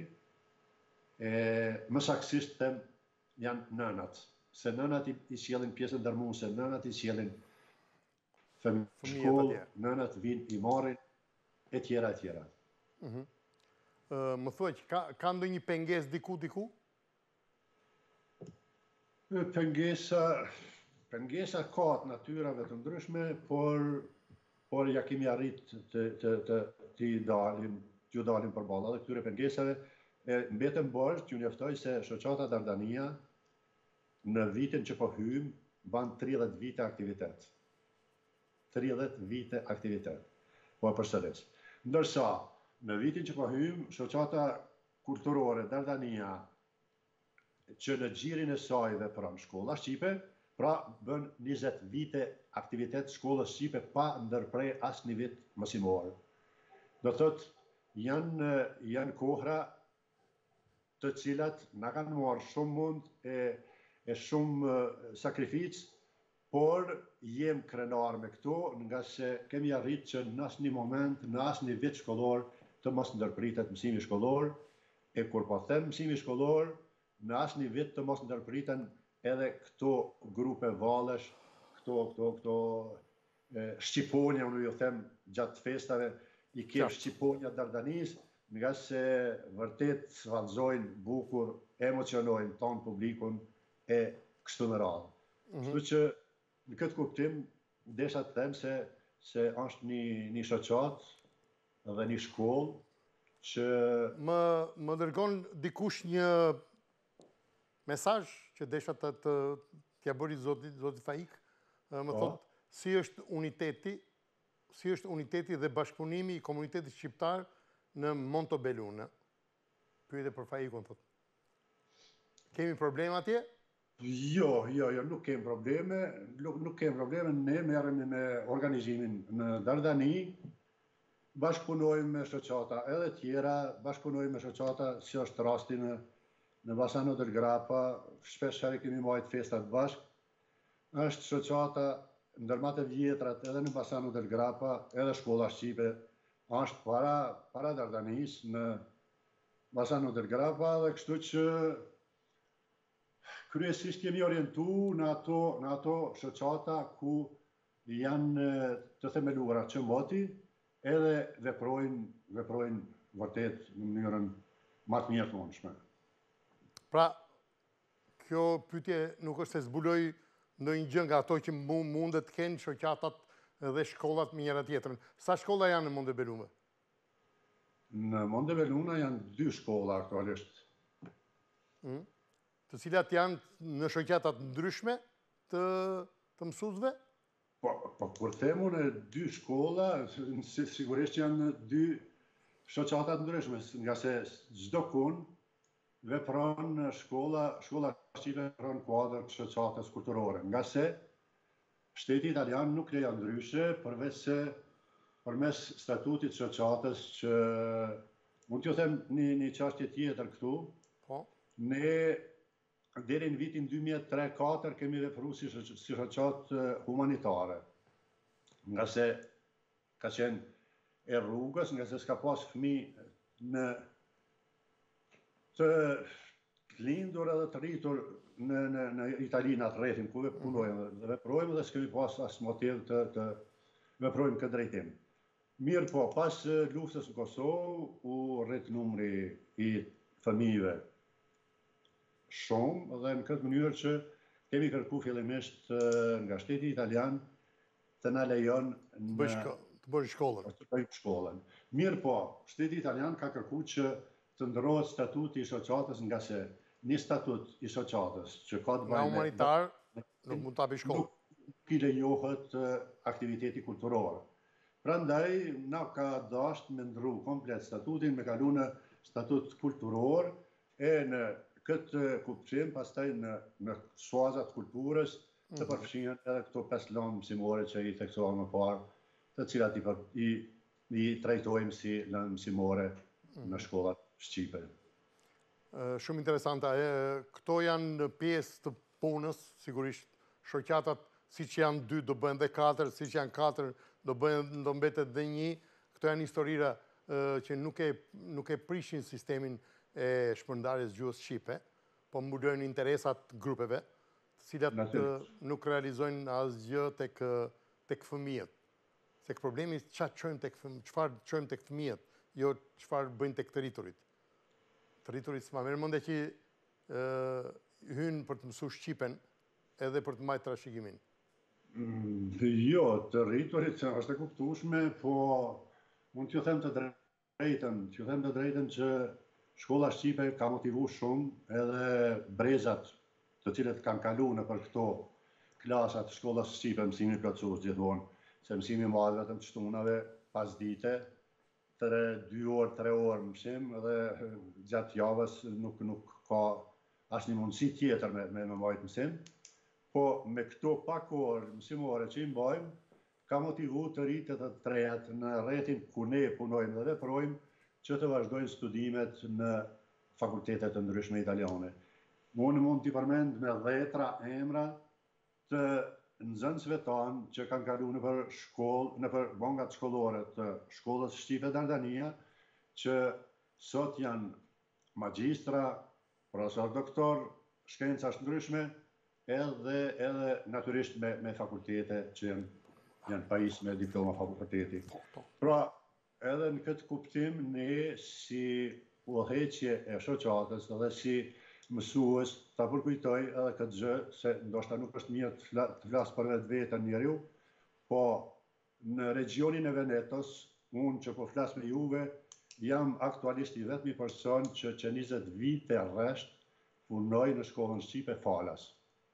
më saktësisht them janë nënat, se nënat i sjellin pjesën ndërmuese, nënat i sjellin fëmijë shkollë, nënat vinë i marrin e tjera e tjera. Më thuaj që ka ndonjë pengesë diku? Pengesa ka të natyrave të ndryshme, por ja kemi arrit t'ju dalim përballa dhe këtyre pengesave. Mbetëm bashkë t'ju njoftoj se shoqata Dardania në vitin që po hymë ban 30 vite aktivitet. 30 vite aktivitet. Po e përsëris. Ndërsa, në vitin që po hymë, shoqata kulturore Dardania që në gjirin e saj vepron shkolla shqipe, pra bën 20 vite aktivitet shkollës shqipe pa ndërprej asë një vit mësimor. Do thot, janë kohra të cilat na kanë marrë shumë mund e shumë sakrificë, por jem krenar me këto, nga se kemi arrit që në asë një moment, në asë një vit shkollor, të mos ndërpritet mësimi shkollor, e kur po them mësimi shkollor, në asë një vit të mos ndërpriten edhe këto grupe vallesh, këto shqiponja, unë ju them gjatë festave, i kem shqiponja Dardanis, nga se vërtet vallëzojnë bukur, emocionojnë tonë publikun e kështu me radhë. Kështu që në këtë kuptim, desha të them se është një shoqat dhe një shkollë që... Më dërgon dikush një mesazh që desha t'ja bëri zoti Faik, më thotë, si është uniteti dhe bashkëpunimi i komunitetit shqiptar në Montebelluna. Pyetje për Faikun, thotë. Kemi probleme atje? Jo, nuk kemë probleme. Nuk kemë probleme, ne merremi me organizimin në Dardani, bashkëpunojmë me shoqata edhe tjera, bashkëpunojmë me shoqata si është rasti në Basano del Grappa, shpesh herë kemi marrë festat bashkë. Është shoqata ndërma të vjetrat edhe në Basano del Grappa, edhe shkolla shqipe është para Dardanis në Basano del Grappa, dhe kështu që kryesisht jemi orientu në ato shoqata ku janë të themeluara që mboti, edhe veprojnë vërtet në mënyrën më të mirë të mundshme. Pra, kjo pyetje nuk është se zbuloj ndonjë gjë nga ato që mundet të kenë shoqatat dhe shkollat me njëra tjetrën. Sa shkolla janë në Montebelluna? Në Montebelluna janë 2 shkolla aktualisht. Të cilat janë në shoqata të ndryshme të mësuesve? Po kur themu në 2 shkolla, sigurisht janë 2 shoqata të ndryshme, nga se çdo kun vepron shkolla shqipe vepron kuadër të shoqatës kulturore, nga se shteti italian nuk lejon ndryshe përveç se përmes statutit shoqatës që mund t'ju them një çështje tjetër këtu. Ne deri në vitin 2003-2004 kemi vepruar si shoqatë humanitare. Nga se ka qenë e rrugës, nga se s'ka pas fëmijë në të lindur edhe të rritur në Itali në atë rrethin ku punojmë dhe veprojmë, dhe s'kemi pas as motiv të veprojmë këtë drejtim. Mirë po, pas luftës në Kosovë u rrit numri i fëmijëve shumë, dhe në këtë mënyrë që kemi kërku fillimisht nga shteti italian të na lejon të bëjë shkollën. Mirë po, shteti italian ka kërku që të ndërrohet statuti i shoqatës, nga se një statut i shoqatës që ka të Nga bëjë humanitar, nuk mund të hapi shkollë. nuk i lejohet aktiviteti kulturor. Prandaj, na ka dasht me ndru komplet statutin, me kalu në statut kulturor, e në këtë kuptim, pastaj në suazat kulturës, të përfshien edhe këto 5 lanë mësimore që i theksuar më parë, të cilat i trajtojmë si lanë mësimore në shkollat shqipe. Shumë interesanta. Këto janë pjesë të punës, sigurisht shoqatat, si që janë 2 do bëhen dhe 4, si që janë 4 do mbetet dhe 1. Këto janë historira që nuk e prishin sistemin e shpërndarjes gjuhës shqipe, po mbulojnë interesat grupeve, të cilat nuk realizojnë asgjë tek fëmijët. Se problemi çfarë çojmë tek fëmijët, jo çfarë bëjnë tek të rriturit. Të rriturit s'ma merr mendje që hynë për të mësuar shqipen edhe për të mbajtur trashëgimin. Jo, të rriturit është e kuptueshme, po unë t'ju them të drejtën që shkolla shqipe ka motivu shumë edhe brezat të cilët kanë kalu në për këto klasat shkollas shqipe mësimi plotësues gjithmonë, se mësimi madh vetëm të shtunave pas dite, 2 orë, 3 orë mësim, edhe gjatë javës nuk ka asnjë mundësi tjetër me mbajt mësim. Po me këto pak orë mësimore që i mbajmë, ka motivu të rritet dhe të rejat në rrethin ku ne punojmë dhe veprojmë që të vazhdojnë studimet në fakultetet të ndryshme italiane. Unë mund t'i përmend me 10 emra të nxënësve tanë që kanë kalu në për bangat shkollore të shkollës shqipe Dardania, që sot janë magjistra, profesor doktor, shkencash ndryshme, edhe natyrisht me fakultete që janë pajis me diploma fakulteti. Pra, edhe në këtë kuptim, ne si udhëheqje e shoqatës dhe si mësues ta përkujtoj edhe këtë gjë, se ndoshta nuk është mirë të flas për vetveten njeriu, po në regionin e Venetos, unë që po flas me juve, jam aktualisht i vetmi person që 20 vite rresht punoj në shkollën shqipe falas.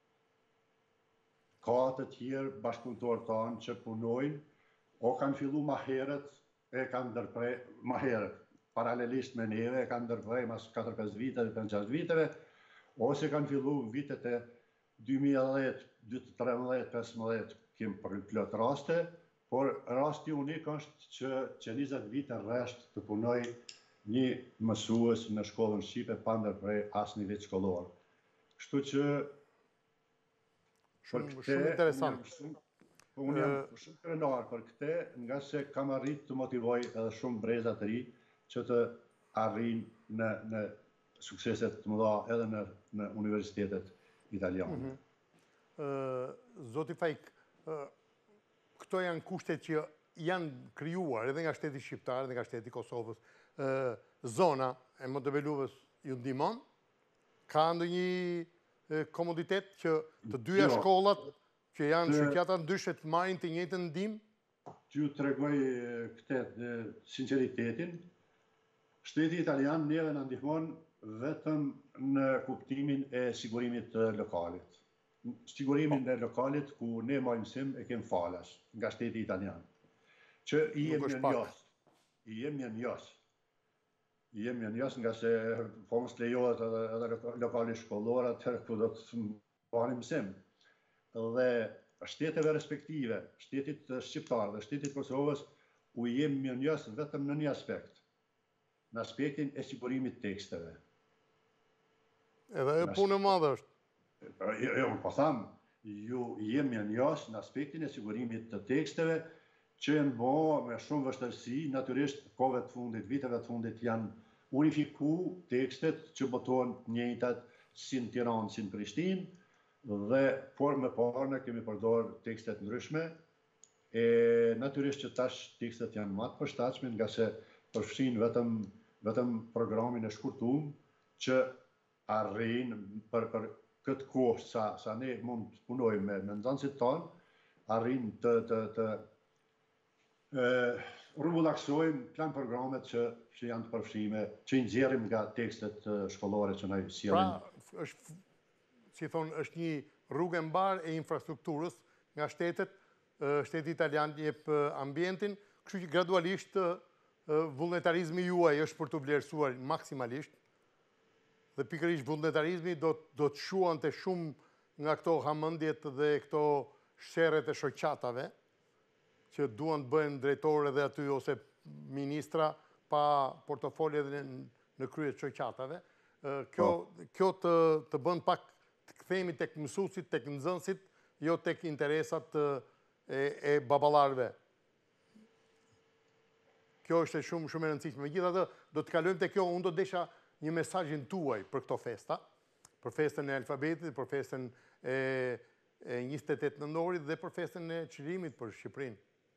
Ka të tjerë bashkëpunëtorë tanë që punojnë, o kanë fillu ma herët, e kanë ndërprej ma herët, paralelisht me neve, e kanë ndërprej mas 4-5 viteve, 5-6 viteve, ose kanë fillu vitet e 2010, 2013, 2015, kemë për plot raste, por rasti unik është që 20 vite rresht të punoj një mësues në shkollën shqipe pa ndërprej asnjë vit shkollor. Kështu që Shumë interesant. Unë jam shumë krenar për këte, nga se kam arrit të motivoj edhe shumë breza të ri që të arrijnë në sukseset të mëdha edhe në universitetet italiane. Zoti Fajk, këto janë kushtet që janë krijuar edhe nga shteti shqiptar, edhe nga shteti Kosovës. Zona e Montebelluves ju ndihmon? Ka ndonjë komoditet që të dyja shkollat që janë shoqata ndryshe të marrin të njëjtën ndihmë? T'ju tregoj këtë sinqeritetin, shteti italian neve na ndihmon vetëm në kuptimin e sigurimit të lokalit. Sigurimin e lokalit ku ne marrim mësim e kem falas nga shteti italian. Që i jemi në njës nga se po mos lejohet edhe lokali shkollor atëherë ku do të bani mësim. Dhe shteteve respektive, shtetit shqiptar dhe shtetit Kosovës, u jemi në njës vetëm në një aspekt, në aspektin e sigurimit teksteve. Edhe e punë e madhe është. Jo, po thamë, ju jemi në njës në aspektin e sigurimit të teksteve, që janë bo me shumë vështërsi, natyrisht kohëve të fundit, viteve të fundit janë unifiku tekstet që botohen njëjtat si në Tiranë, si në Prishtinë, dhe por me parë ne kemi përdorur tekstet ndryshme, e natyrisht që tash tekstet janë më të përshtatshme nga se përfshin vetëm programin e shkurtuar që arrin për këtë kohë sa ne mund të punojmë me nxënësit tanë, arrin të rrumbullaksojmë plan programet që janë të përfshime, që i nxjerrim nga tekstet shkollore që na sjellin. Pra, si thonë, është një rrugë e mbar e infrastrukturës nga shtetet, shteti italian jep ambientin, kështu që gradualisht vullnetarizmi juaj është për të vlerësuar maksimalisht, dhe pikërisht vullnetarizmi do të shuante shumë nga këto hamendjet dhe këto sherret e shoqatave, që duan të bëhen drejtorë edhe aty ose ministra pa portofolje dhe në krye të shoqatave. Kjo të bën pak të kthehemi tek mësuesit, tek nxënësit, jo tek interesat e baballarëve. Kjo është shumë e rëndësishme. Megjithatë, do të kalojmë te kjo, unë do desha një mesazhin tuaj për këto festa, për festën e alfabetit, për festën e 28 nëntorit dhe për festën e çlirimit për Shqipërinë.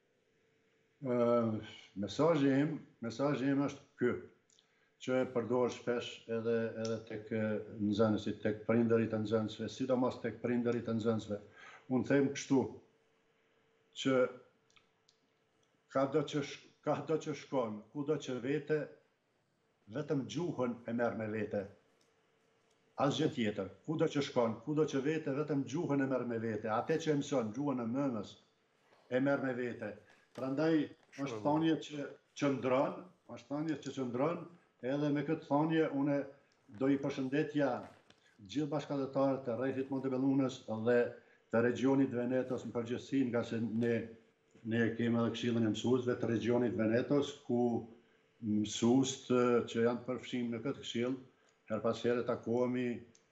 Mesazhi im është ky, që e përdor shpesh edhe tek nxënësit, tek prindërit e nxënësve, sidomos tek prindërit e nxënësve. Unë them kështu, që kudo që shkon, kudo që vete, vetëm gjuhën e merr me vete. Asgjë tjetër. Kudo që shkon, kudo që vete, vetëm gjuhën e merr me vete. Atë që e mëson gjuhën e nënës e merr me vete. Prandaj është thonje që qëndron, edhe me këtë thonje une do i përshëndetja gjithë bashkëdhetarët të rrethit Montebellunës dhe të regionit Venetos në përgjithësi, nga se ne kemi edhe këshillën e mësuesve të regionit Venetos, ku mësuest që janë të përfshirë në këtë këshill, her pas here takohemi,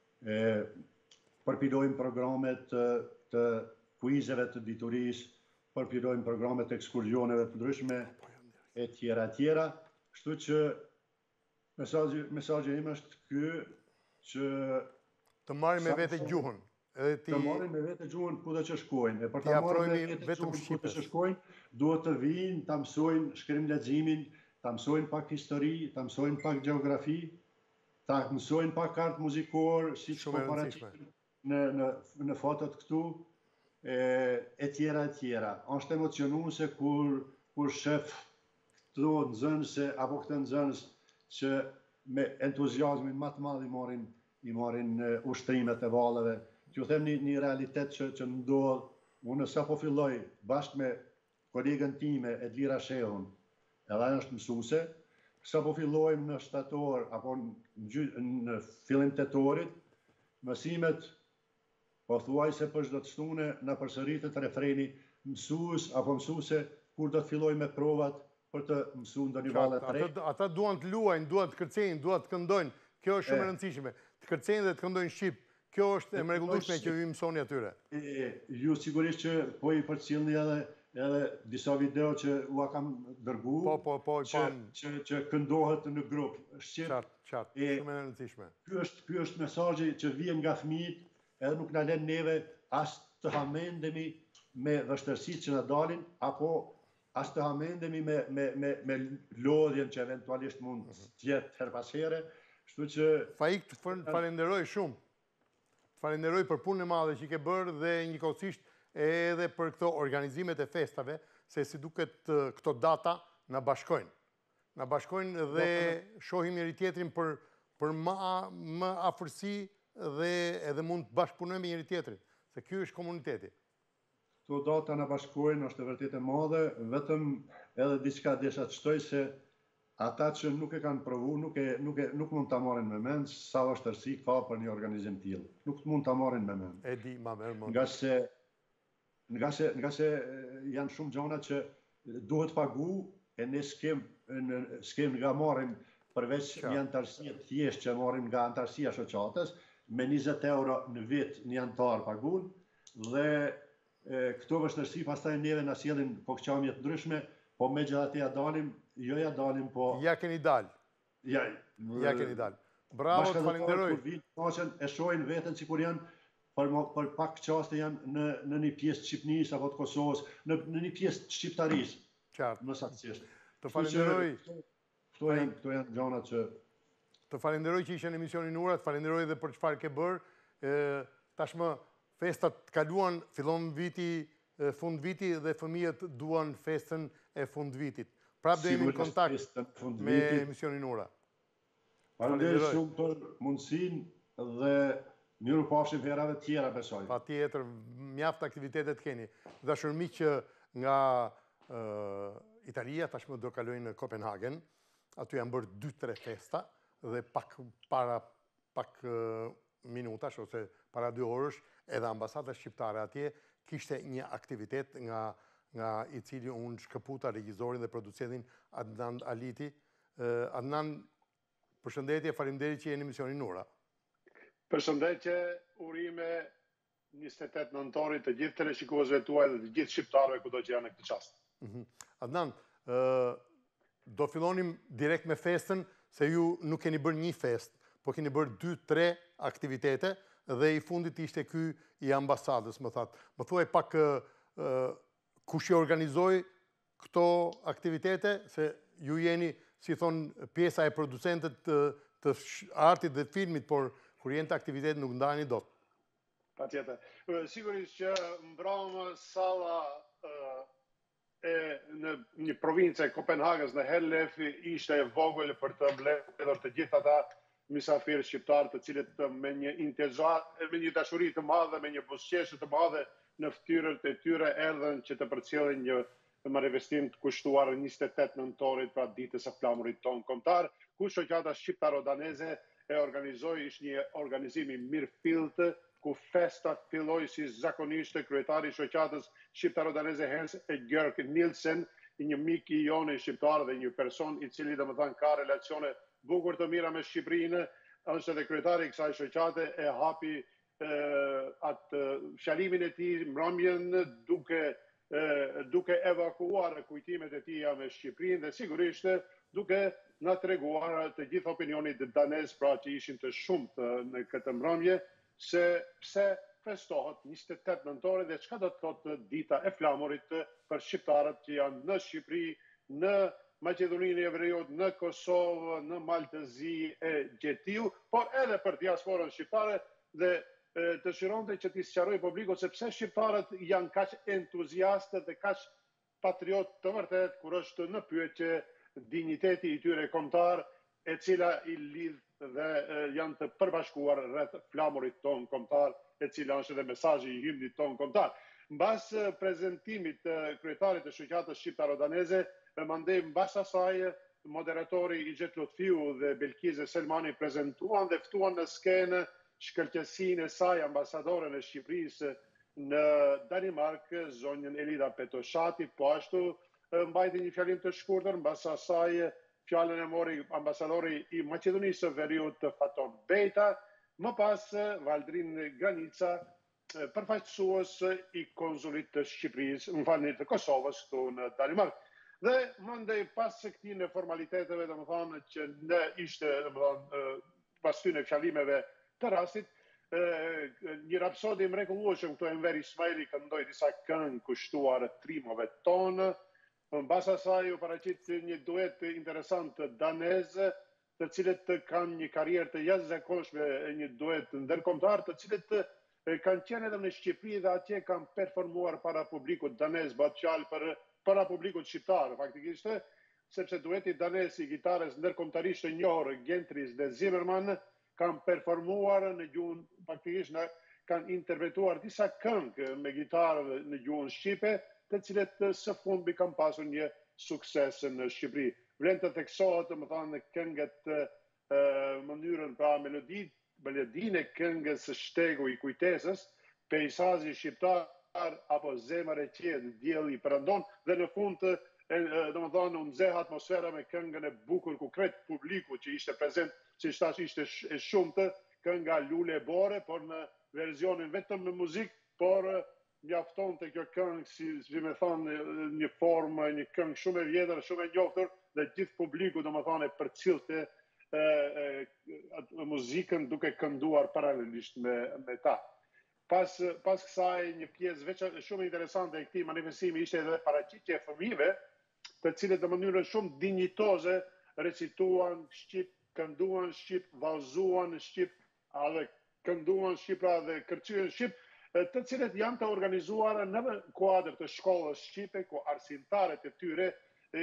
përpilojmë programet të kuizeve të diturisë, përpilojmë programet të ekskursioneve të ndryshme, e tjera. Kështu që mesazhi im është ky, që të marrim me vete gjuhën. Të marrim me vete gjuhën kudo që shkojnë. E për të marrë me vete gjuhën kudo që shkojnë, duhet të vinë, ta mësojnë shkrim leximin, ta mësojnë pak histori, ta mësojnë pak gjeografi, ta mësojnë pak art muzikor, siç po paraqitet në fotot këtu, e tjera. Është emocionuese kur shef këto nxënëse apo këtë nxënës që me entuziazmin më të madh i marrin ushtrimet e valleve. T'ju them një realitet që ndodh. Unë sapo filloj bashkë me kolegën time Edlira Shehun, edhe ajo është mësuese, sapo fillojmë në shtator apo në fillim tetorit, mësimet pothuajse për çdo të stune na përsëritet refreni mësues apo mësuese kur do të fillojmë me provat për të mësuar ndonjë vallë të re. Ata duan të luajnë, duan të kërcejnë, duan të këndojnë. Kjo është shumë e rëndësishme. Të kërcejnë dhe të këndojnë shqip. Kjo është e mrekullueshme që ju mësoni atyre. Ju sigurisht që po i përcjellni edhe disa video që ua kam dërguar. Po, që këndohet në grup. Qartë, shumë e rëndësishme. Ky është mesazhi që vjen nga fëmijët, edhe nuk na lën neve as të hamendemi me vështirësitë që na dalin, apo as të hamendemi me lodhjen që eventualisht mund të jetë her pas here. Kështu që Faik, të falenderoj shumë. Falenderoj për punën e madhe që i ke bërë dhe njëkohësisht edhe për këto organizimet e festave, se si duket këto data na bashkojnë. Na bashkojnë dhe shohim njëri tjetrin për më afërsi dhe edhe mund të bashkëpunojmë me njëri tjetrin, se ky është komuniteti. Këto data na bashkojnë, është vërtet e madhe, vetëm edhe diçka desha të shtoj se ata që nuk e kanë provu, nuk mund ta marrin me mend sa vështirësi ka për një organizim tillë. Nuk mund ta marrin me mend. E di, ma merr mend. Nga se janë shumë gjëra që duhet pagu, e ne s'kem nga marrim përveç një antarësie të thjeshtë që marrim nga antarësia shoqatës, me 20 euro në vit një antar pagun, dhe këto vështirësi pastaj neve na sjellin pokçamje të ndryshme, po megjithatë ja dalim, po ja keni dal. Ja keni dal. Bravo, të falenderoj. E shohin veten sikur janë për pak qaste janë në një pjesë të Shqipërisë apo të Kosovës, në një pjesë të shqiptarisë. Qartë. Më saktësisht. Të falenderoj. Këto janë gjëra që të falenderoj që ishe në emisionin Ura, të falenderoj dhe për çfarë ke bërë. Tashmë festat kaluan, fillon fund viti dhe fëmijët duan festën e fund vitit. Prapë do jemi në kontakt me emisionin Ura. Falenderoj shumë për mundësinë dhe miru pafshim verave tjera besoj. Pa tjetër, mjaft aktivitetet keni. Dashurmi që nga Italia tashmë do kalojnë në Kopenhagen, aty janë bërë 2-3 festa dhe pak minutash ose para 2 orësh edhe ambasada shqiptare atje kishte një aktivitet nga i cili unë shkëputa regjizorin dhe producentin Adnan Aliti. Adnan, përshëndetje, faleminderit që jeni në emisionin Nura. Përshëndetje, urime 28 nëntorit të gjithë teleshikuesve tuaj dhe të gjithë shqiptarëve kudo që janë në këtë çast. Adnan, do fillonim direkt me festën, se ju nuk keni bërë një fest, po keni bërë 2-3 aktivitete dhe i fundit ishte ky i ambasadës, më thatë. Më thuaj pak kush i organizoi këto aktivitete, se ju jeni, si thonë, pjesa e producentet të artit dhe filmit, por kur jenë të aktivitet nuk ndani dot. Patjetër. Sigurisht që mbrëmë salla në një provincë e Kopenhagës në Hellef ishte e vogël për të mbledhur të gjithë ata mysafirë shqiptarë të cilët me një dashuri të madhe, me një buzëqeshje të madhe në fytyrët e tyre erdhën që të përcjellin një manifestim të kushtuar 28 nëntorit pra ditës së flamurit tonë kombëtar, ku shoqata shqiptaro-daneze e organizoi, ishte një organizim i mirëfillt, ku festa filloi si zakonisht kryetari i shoqatës shqiptaro-daneze Hans Jørg Nielsen, një mik i jonë shqiptar dhe një person i cili domethënë ka relacione bukur të mira me Shqipërinë, është edhe kryetari i kësaj shoqate, e hapi atë fjalimin e tij mbrëmjen duke evakuuar kujtimet e tija me Shqipërinë dhe sigurisht duke na treguar të gjithë opinionit danez, pra që ishin të shumtë në këtë mbrëmje, se pse festohet 28 nëntori dhe çka do të thotë dita e flamurit për shqiptarët që janë në Shqipëri, në Maqedoninë e Veriut, në Kosovë, në Maltëzi e Gjetiu, por edhe për diasporën shqiptare dhe dëshironte që t'i sqaroj publikut se pse shqiptarët janë kaq entuziastë dhe kaq patriot të vërtet kur është në pyetje dinjiteti i tyre kombëtar, e cila i lidh dhe janë të përbashkuar rreth flamurit ton kombëtar, e cila është edhe mesazhi i himnit ton kombëtar. Mbas prezantimit të kryetarit të shoqatës shqiptaro-daneze, mandej mbas asaj moderatori i Xhet Lutfiu dhe Belkize Selmani prezantuan dhe ftuan në skenë shkëlqësinë e saj ambasadoren e Shqipërisë në Danimarkë, zonjën Elida Petoshati, po ashtu mbajti një fjalim të shkurtër, mbas asaj fjalën e mori ambasadori i Maqedonisë së Veriut Faton Bejta, më pas Valdrin Granica, përfaqësues i konsulit të Shqipërisë, të Kosovës këtu në Danimarkë. Dhe mandej pas këtij në formaliteteve, domethënë që ne ishte domethënë pas këtyre fjalimeve të rastit, një rapsodi mrekullueshëm këtu Enver Ismaili këndoi disa këngë kushtuar trimove tonë. Mbas asaj u paraqit një duet interesant danez, të cilët kanë një karrierë të jashtëzakonshme, një duet ndërkombëtar, të cilët kanë qenë edhe në Shqipëri dhe atje kanë performuar para publikut danez, bëhet fjalë para publikut shqiptar, faktikisht, sepse dueti danez i gitarës ndërkombëtarisht të njohur Gentris dhe Zimmerman kanë performuar në gjuhën, faktikisht kanë interpretuar disa këngë me gitarë në gjuhën shqipe, të cilët së fundmi kanë pasur një sukses në Shqipëri. Vlen të theksohet, domethënë, këngët mënyrën pra melodinë e këngës së Shtegu i kujtesës, peizazhi shqiptar apo zemër e qetë, dielli përëndon, dhe në fund domethënë u nxeh atmosfera me këngën e bukur ku krejt publiku që ishte prezent, që tash ishte e shumtë, kënga Lule Bore, por në verzionin vetëm në muzikë, por mjaftonte kjo këngë, si me thonë, një formë, një këngë shumë e vjetër, shumë e njohur, dhe gjithë publiku domethënë përcillte muzikën duke kënduar paralelisht me ta. Pas kësaj një pjesë shumë interesante e këtij manifestimi ishte edhe paraqitje e fëmijëve, të cilët në mënyrë shumë dinjitoze recituan shqip, kënduan shqip, vallëzuan shqip, edhe kënduan shqip dhe kërcyen shqip, të cilët janë të organizuar në kuadër të shkollës shqipe, ku arsimtarët e tyre,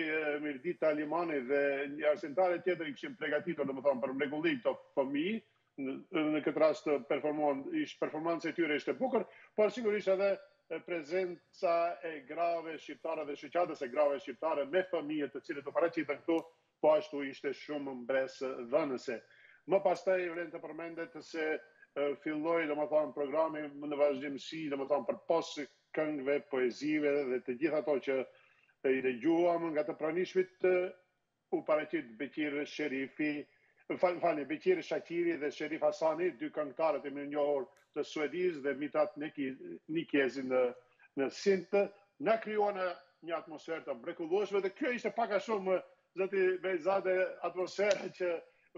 Mirdita Limani dhe një arsimtare tjetër i kishin përgatitur, domethënë, për mrekulli këto fëmijë, në këtë rast performanca e tyre ishte bukur, por sigurisht edhe prezenca e grave shqiptare dhe shoqatës e grave shqiptare me fëmijë të cilët u paraqiten këtu, po ashtu ishte shumë mbresdhënëse. Më pastaj vlen të përmendet se filloi domethënë programi në vazhdimsi, domethënë për pas këngëve, poezive dhe të gjitha ato që i dëgjuam nga të pranishmit u paraqit Beqir Sherifi, Beqir Shakiri dhe Sherif Hasani, dy këngëtarët e mirënjohur të Suediz dhe Mithat Nikezi në Sint, na krijuan një atmosferë të mrekullueshme dhe kjo ishte pak a shumë zoti Bejzade atmosfera që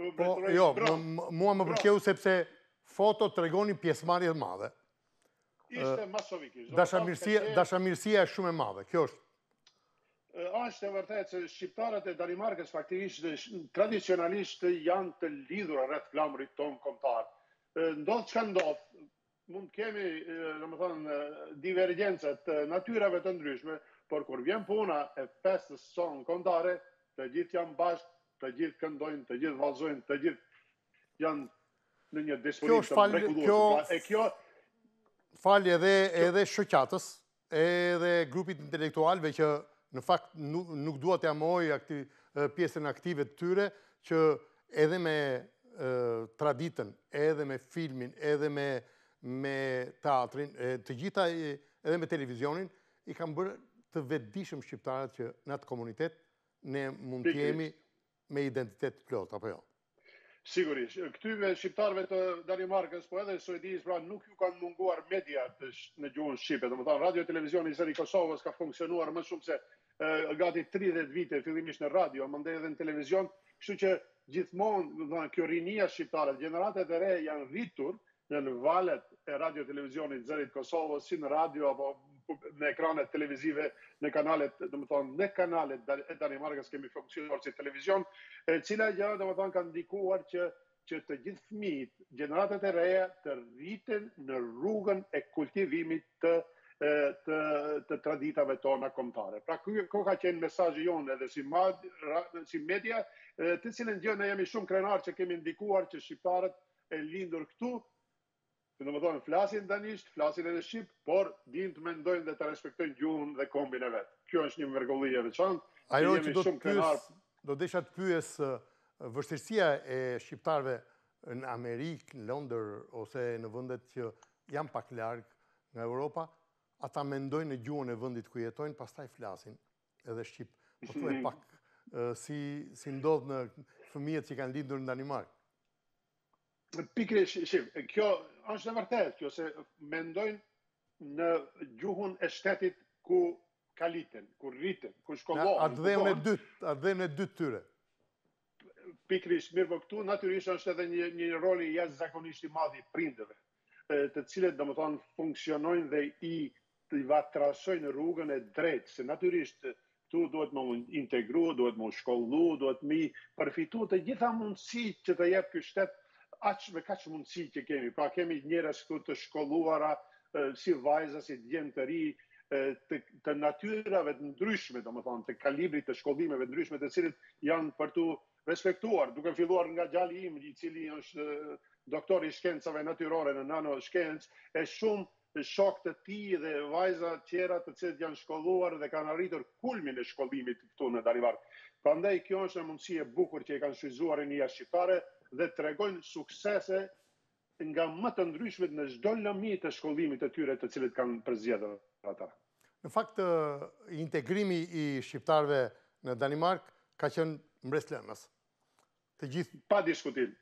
mua më pëlqeu sepse foto tregonin pjesëmarrje të madhe. Ishte masovikisht. Dashamirësia është shumë e madhe. Kjo është. Është e vërtetë se shqiptarët e Danimarkës faktikisht tradicionalisht janë të lidhur rreth flamurit ton kombëtar. Ndodh çka ndodh, mund të kemi, domethënë, divergjenca të natyrave të ndryshme, por kur vjen puna e festës son kombëtare, të gjithë janë bashkë, të gjithë këndojnë, të gjithë vallëzojnë, të gjithë janë në një disponim të mrekullueshëm. Kjo falje edhe shoqatës, edhe grupit intelektualëve që në fakt nuk dua të amoj pjesën aktive të tyre, që edhe me traditën, edhe me filmin, edhe me teatrin, të gjitha edhe me televizionin, i kam bërë të vetëdijshëm shqiptarët që në atë komunitet ne mund të jemi me identitet plot, apo jo? Sigurisht. Këtyve shqiptarëve të Danimarkës, po edhe Suedis, pra nuk ju kanë munguar media në gjuhën shqipe. Domethënë radio televizioni i zëri Kosovës ka funksionuar më shumë se gati 30 vite fillimisht në radio, mandej edhe në televizion, kështu që gjithmonë kjo rinia shqiptare, gjeneratat e re janë rritur në valët e radio televizionit zërit Kosovës, si në radio apo në ekranet televizive, në kanalet, domethënë në kanalet e Danimarkës kemi funksionuar si televizion, cila gjë domethënë kanë ndikuar që të gjithë fëmijët, gjeneratat e reja të rriten në rrugën e kultivimit të traditave tona kombëtare. Pra kjo ka qenë mesazhi jonë edhe si media, të cilën gjë ne jemi shumë krenar që kemi ndikuar që shqiptarët e lindur këtu, domethënë flasin danisht, flasin edhe shqip, por dinë të mendojnë dhe të respektojnë gjuhën dhe kombin e vet. Kjo është një mrekulli e veçantë. Ajo që do desha të pyes vështirësia e shqiptarëve në Amerikë, në Londër ose në vendet që janë pak larg nga Europa, ata mendojnë në gjuhën e vendit ku jetojnë, pastaj flasin edhe shqip. Po thuaj pak si ndodh në fëmijët që kanë lindur në Danimarkë. Pikërisht, kjo është e vërtetë, kjo se mendojnë në gjuhën e shtetit ku kaliten, ku rriten, ku shkollohen. Atë dhe në dytë tyre. Pikërisht, mirë, po këtu natyrisht është edhe një rol i jashtëzakonisht i madh i prindërve, të cilët domethënë funksionojnë dhe i trashojnë rrugën e drejtë, se natyrisht këtu duhet më integru, duhet më shkollu, duhet më përfitu të gjitha mundësitë që të jep ky shtet. Me kaq mundësi që kemi, pra kemi njerëz këtu të shkolluara, si vajza, si djemë të ri, të natyrave të ndryshme, domethënë të kalibrit të shkollimeve ndryshme, të cilët janë për tu respektuar, duke filluar nga djali im, i cili është doktor i shkencave natyrore në nanoshkencë, e shumë shok të tij dhe vajza tjera të cilët janë shkolluar dhe kanë arritur kulmin e shkollimit këtu në Danimarkë. Prandaj kjo është një mundësi e bukur që e kanë shfrytzuar rinia shqiptare dhe tregojnë suksese nga më të ndryshmet në çdo lëmi të shkollimit të tyre të cilët kanë përzgjedhur ata. Në fakt, integrimi i shqiptarëve në Danimarkë ka qenë mbreslënës. Të gjithë pa diskutim.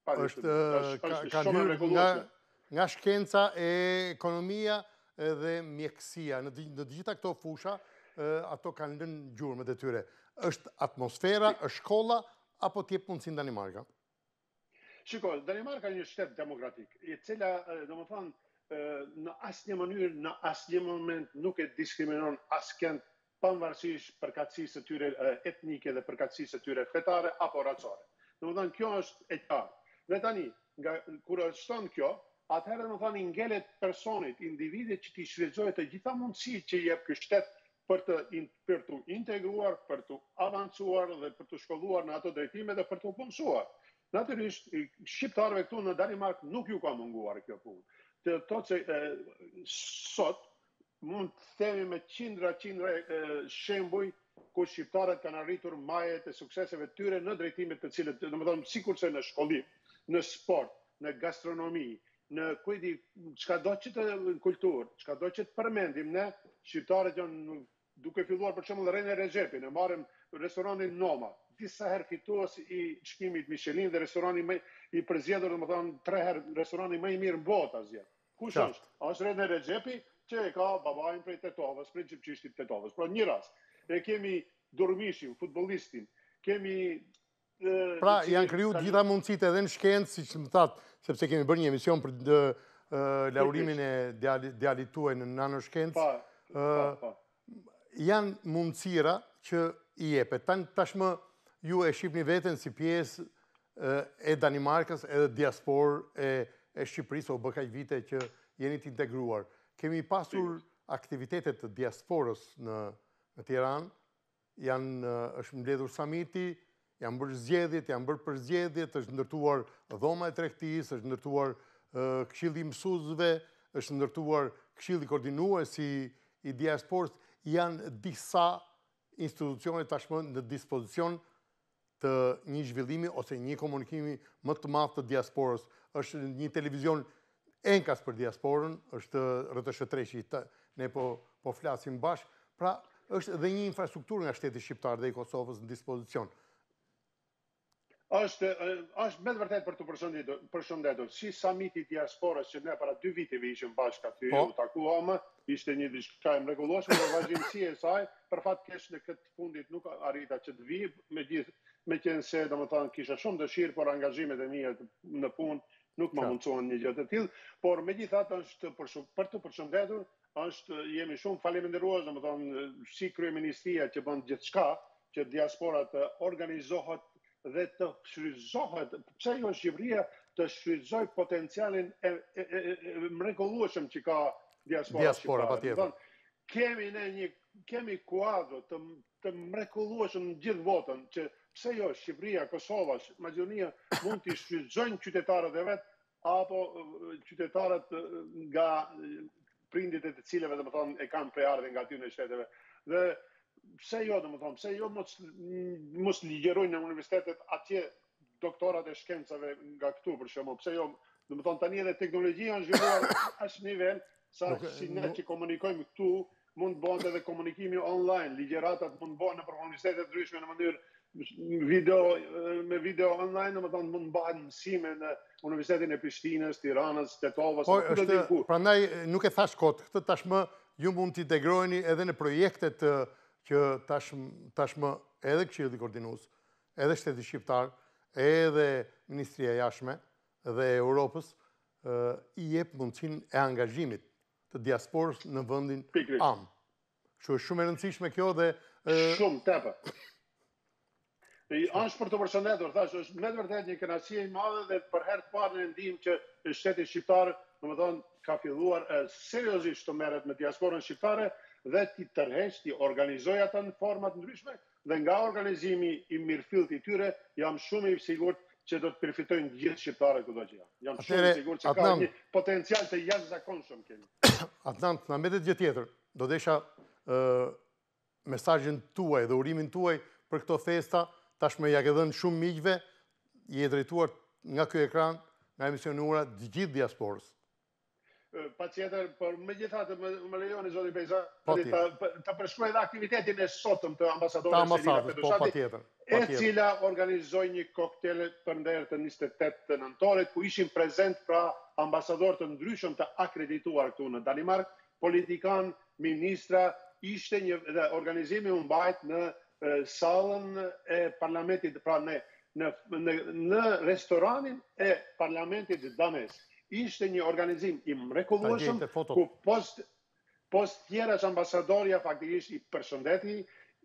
Ka hyrë nga shkenca e ekonomia dhe mjekësia. Në të gjitha këto fusha, ato kanë lënë gjurmët e tyre. Është atmosfera, është shkolla, apo t'jep mundësi në Danimarka? Shiko, Danimarka është një shtet demokratik, i cila, domethënë, në asnjë mënyrë, në asnjë moment nuk e diskriminon askënd pavarësisht përkatësisë së tyre etnike dhe përkatësisë së tyre fetare apo racore. Domethënë, kjo është e qartë. Dhe tani, kur shton kjo, atëherë domethënë i ngelet personit, individit që t'i shfrytëzojë të gjitha mundësitë që jep ky shtet për të integruar, për të avancuar dhe për të shkolluar në ato drejtime dhe për të punësuar. natyrisht shqiptarëve këtu në Danimark nuk ju ka munguar kjo punë. Të thotë se sot mund të themi me qindra shembuj ku shqiptarët kanë arritur majet e sukseseve tyre në drejtimet të cilët, domethënë sikurse në shkollim, në sport, në gastronomi, në kujdi çka do që të kulturë, çka do që të përmendim ne, shqiptarët janë duke filluar për shembull René Rezhepi, ne marrim restoranin Noma, disa herë fitues i çmimit Michelin dhe restorani më i përzgjedhur, domethënë 3 herë restorani më i mirë në botë asgjë. Kush është? Është René Rezhepi, që e ka babain prej Tetovës, prej Gjipçishtit Tetovës. Pra një rast. Ne kemi Durmishin, futbollistin, kemi pra janë kriju gjitha mundësitë edhe në shkencë, siç më thatë, sepse kemi bërë një emision për laurimin e djalit tuaj në nanoshkencë. Janë mundësira që i jepet. Tashmë ju e shqipni veten si pjesë e Danimarkës edhe diasporë e Shqipërisë, o bë kaq vite që jeni të integruar. Kemi pasur aktivitetet të diasporës në Tiranë, është mbledhur samiti, janë bërë zgjedhjet, janë bërë përzgjedhjet, është ndërtuar dhoma e tregtisë, është ndërtuar këshilli i mësuesve, është ndërtuar këshilli koordinues i diasporës. Janë disa institucione tashmë në dispozicion të një zhvillimi ose një komunikimi më të madh të diasporës. Është një televizion enkas për diasporën, është RTS, ne po flasim bashkë. Pra, është dhe një infrastrukturë nga shteti shqiptar dhe i Kosovës në dispozicion. Është me të vërtet për të përshëndetur. Si samiti diasporës që ne para 2 viteve ishim bashkë aty, u takuam, ishte një diçka e mrekullueshme dhe vazhdimsi e saj, për fat keq në këtë fundit nuk arrita që të vi, meqense domethënë kisha shumë dëshirë, por angazhimet e mia në punë nuk më mundsuan një gjë të tillë, por megjithatë është për të përshëndetur, jemi shumë faleminderues, domethënë si kryeministria që bën gjithçka që diaspora të organizohet dhe të shfrytëzohet, pse jo Shqipëria të shfrytëzoj potencialin e mrekullueshëm që ka diaspora shqiptare. Kemi kuadro të mrekullueshëm në gjithë botën, që pse jo Shqipëria, Kosova, Maqedonia mund të shfrytëzojnë qytetarët e vet apo qytetarët nga prindit e të cilëve domethënë e kanë preardhje nga aty në shteteve. Dhe pse jo domethënë, pse jo mos ligjerojnë në universitetet atje doktorat e shkencave nga këtu për shembull, pse jo domethënë tani edhe teknologjia është zhvilluar aq nivel sa si ne që komunikojmë këtu mund bëhet edhe komunikimi online, ligjeratat mund bëhen nëpër universitete të ndryshme në mënyrë me video online, domethënë mund bëhen mësime në Universitetin e Prishtinës, Tiranës, Tetovës, prandaj nuk e thash kot, këtë tashmë ju mund të integroheni edhe në projektet që tashmë edhe Këshilli Koordinues, edhe Shteti Shqiptar, edhe Ministria e Jashtme dhe Europës i jep mundësinë e angazhimit të diasporës në vendin am. Kështu është shumë e rëndësishme kjo dhe shumë tepër. Është për të përshëndetur, thash, është me të vërtet një kënaqësi e madhe dhe për herë të parë ne ndihmë që Shteti Shqiptar, domethënë, ka filluar seriozisht të merret me diasporën shqiptare dhe t'i tërheq, t'i organizojë ata në forma të ndryshme dhe nga organizimi i mirëfillt i tyre jam shumë i sigurt që do të përfitojnë gjithë shqiptarët kudo që janë. Jam shumë i sigurt që ka një potencial të jashtëzakonshëm kemi. Adnan, na mbetet gjë tjetër. Do desha mesazhin tuaj dhe urimin tuaj për këto festa. Tashmë ja ke dhënë shumë miqve, i e drejtuar nga ky ekran, nga emisionura të gjithë diasporës. Patjetër, por megjithatë më lejoni zoti Beza ta përshkruaj edhe aktivitetin e sotëm të ambasadores Elina Petroshati, e cila organizoi një koktel përnder të 28 të nëntorit, ku ishin prezent pra ambasadorë të ndryshëm të akredituar këtu në Danimark, politikan, ministra, ishte dhe organizimi u mbajt në sallën e parlamentit, pra në restoranin e parlamentit danes. Ishte një organizim i mrekullueshëm, ku post tjera që ambasadorja faktikisht i përshëndeti,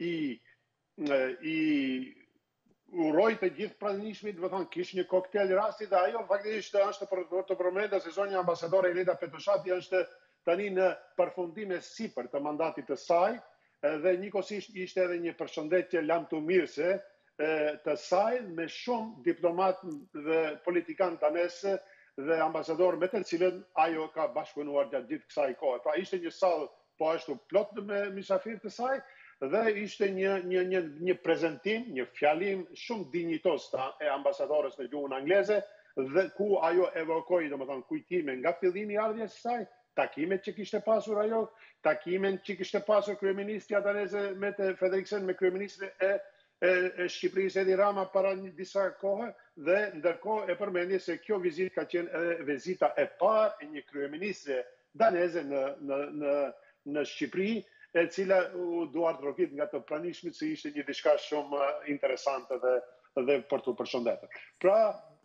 i uroj të gjithë pranishmit, do të thonë kish një koktel rasti dhe ajo faktikisht është për të përmendur se zonja ambasadore Elina Petroshati është tani në përfundim e sipër të mandatit të saj dhe njëkohësisht ishte edhe një përshëndetje lamtumirëse të saj me shumë diplomat dhe politikan danesë dhe ambasador me të cilën ajo ka bashkëpunuar gjatë gjithë kësaj kohe. Pra ishte një sallë po ashtu plot me mysafirë të saj dhe ishte një prezentim, një fjalim shumë dinjitos e ambasadores në gjuhën angleze dhe ku ajo evokoi, domethënë, kujtime nga fillimi i ardhjes së saj, takimet që kishte pasur ajo, takimen që kishte pasur kryeministja daneze Mette Frederiksen me kryeministrin e Shqipërisë Edi Rama para disa kohë dhe ndërkohë e përmendje se kjo vizitë ka qenë edhe vizita e parë e një kryeministre daneze në Shqipëri, e cila u duart rrokit nga të pranishmit se ishte një diçka shumë interesante dhe për të përshëndetur. Pra,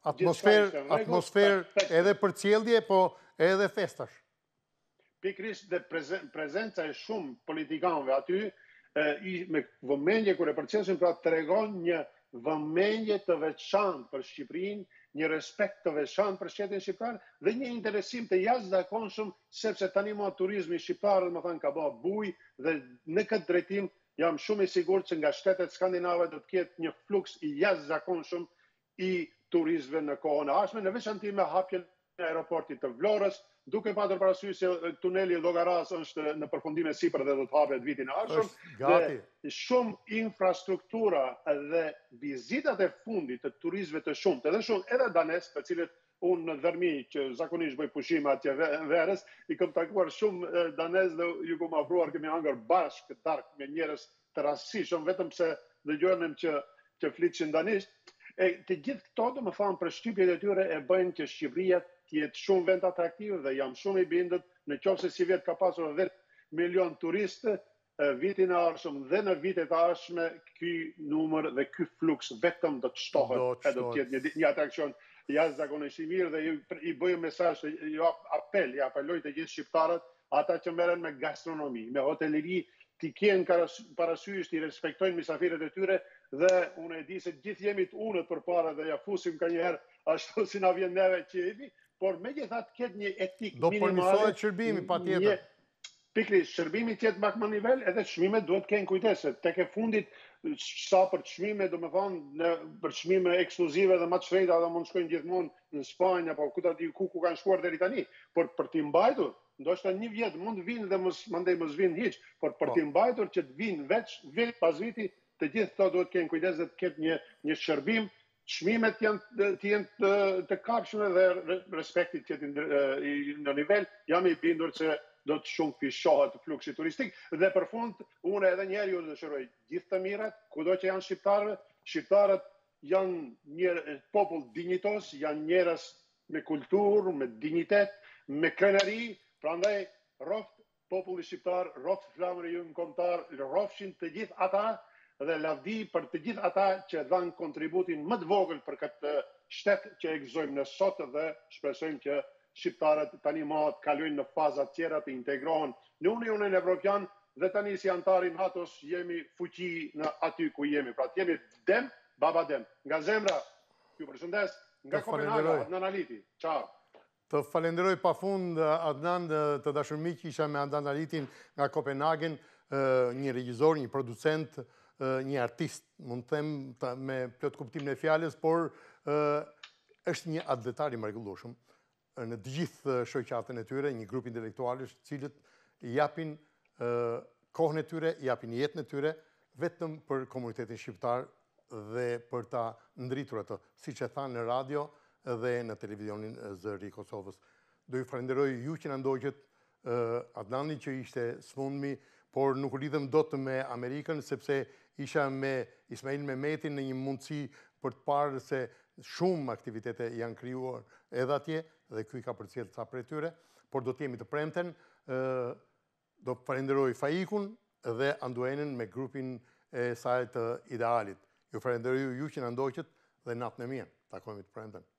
atmosferë edhe për qiellje, po edhe festash. Pikrisht dhe prezenca e shumë politikanëve aty, me vëmendje kur e përcjellim, pra tregon një vëmendje të veçantë për Shqipërinë, një respekt të veçantë për shtetin shqiptar dhe një interesim të jashtëzakonshëm sepse tani më turizmi shqiptar, domethënë, ka bërë bujë dhe në këtë drejtim jam shumë i sigurt që nga shtetet skandinave do të ketë një fluks i jashtëzakonshëm i turistëve në kohën e ardhshme, në veçantë me hapjen e aeroportit të Vlorës, duke patur parasysh se tuneli Llogaras është në përfundim sipër dhe do të hapet vitin e ardhshëm. Dhe shumë infrastruktura dhe vizitat e fundit të turistëve të shumtë, edhe danes, të cilët unë në Dërmi, që zakonisht bëj pushime atje verës, i kam takuar shumë danes dhe ju kam afruar, kemi hangër bashkë darkë me njerëz të rastësishëm, vetëm se dëgjonim që fliqin danisht. Të gjithë këto, domethënë, përshtypjet e tyre e bëjnë që Shqipëria të jetë shumë vend atraktiv dhe jam shumë i bindur në qoftë se si vjet ka pasur 10 milion turistë vitin e ardhshëm dhe në vitet e ardhshme ky numër dhe ky fluks vetëm do të shtohet, do të jetë një atraksion jashtëzakonisht i mirë dhe i bëj mesazh, apel, apeloj të gjithë shqiptarët, ata që merren me gastronomi, me hoteleri, t'i kenë parasysh, t'i respektojnë mysafirët e tyre dhe unë e di se gjithë jemi të unët përpara dhe ja fusim ka njëherë ashtu si na vjen neve që jemi, por megjithatë ketë një etikë do minimale. Do përmirësohet shërbimi patjetër. Pikrisht, shërbimi tjetë mak më nivel edhe çmimet duhet kenë kujdes, tek e fundit sa për çmime, domethënë për çmime ekskluzive dhe më të shtrejta do mund shkojnë gjithmonë në Spanjë apo ku kanë shkuar deri tani, por për t'i mbajtur, ndoshta një vjet mund vinë dhe mandej mos vinë hiç, por për t'i mbajtur që të vinë vit pas viti, të gjithë këto duhet kenë kujdes dhe të ketë një shërbim. Çmimet jenë të kapshme dhe respekti të jetë në nivel, jam i bindur se do të shumë fishohet fluksi turistik. Dhe për fund, unë edhe njerë ju dëshiroj gjithë të mirat, kudo që janë shqiptarët janë një popull dinjitos, janë njerëz me kulturë, me dignitet, me krenari, prandaj roft populli shqiptar, roft flamëri ju në kombëtar, rofshin të gjithë ata dhe lavdi për të gjithë ata që dhanë kontributin më të vogël për këtë shtet që e gëzojmë në sot dhe shpresojmë që shqiptarët tani më të kalojnë në fazat tjera të integrohen në Unionin Evropian dhe tani si antari NATO-s jemi fuqi në aty ku jemi. Pra të jemi dem, baba dem. Nga zemra, ju përshëndes, nga Kopenhaga, Adnan Aliti. Ciao. Të falenderoj pafund Adnan, të dashur miq, isha me Adnan Alitin nga Kopenhagen, një regjizor, një producent, një artist, mund të them me plot kuptimin e fjalës, por është një atletar i mrekullueshëm në të gjithë shoqatën e tyre, një grup intelektualësh të cilët japin kohën e tyre, japin jetën e tyre vetëm për komunitetin shqiptar dhe për ta ndritur atë, siç e thanë në radio dhe në televizionin zëri i Kosovës. Do ju falenderoj ju që na ndoqët, Adnani që ishte sfundmi, por nuk u lidhem dot me Amerikën sepse isha me Ismail Mehmetin në një mundësi për të parë se shumë aktivitete janë krijuar edhe atje dhe ky ka përcjell ca prej tyre, por do të jemi të premten. Do falenderoj Faikun dhe Anduenën me grupin e saj të Idealit. Ju falenderoj ju që na ndoqët dhe natën e mirë. Takohemi të premten.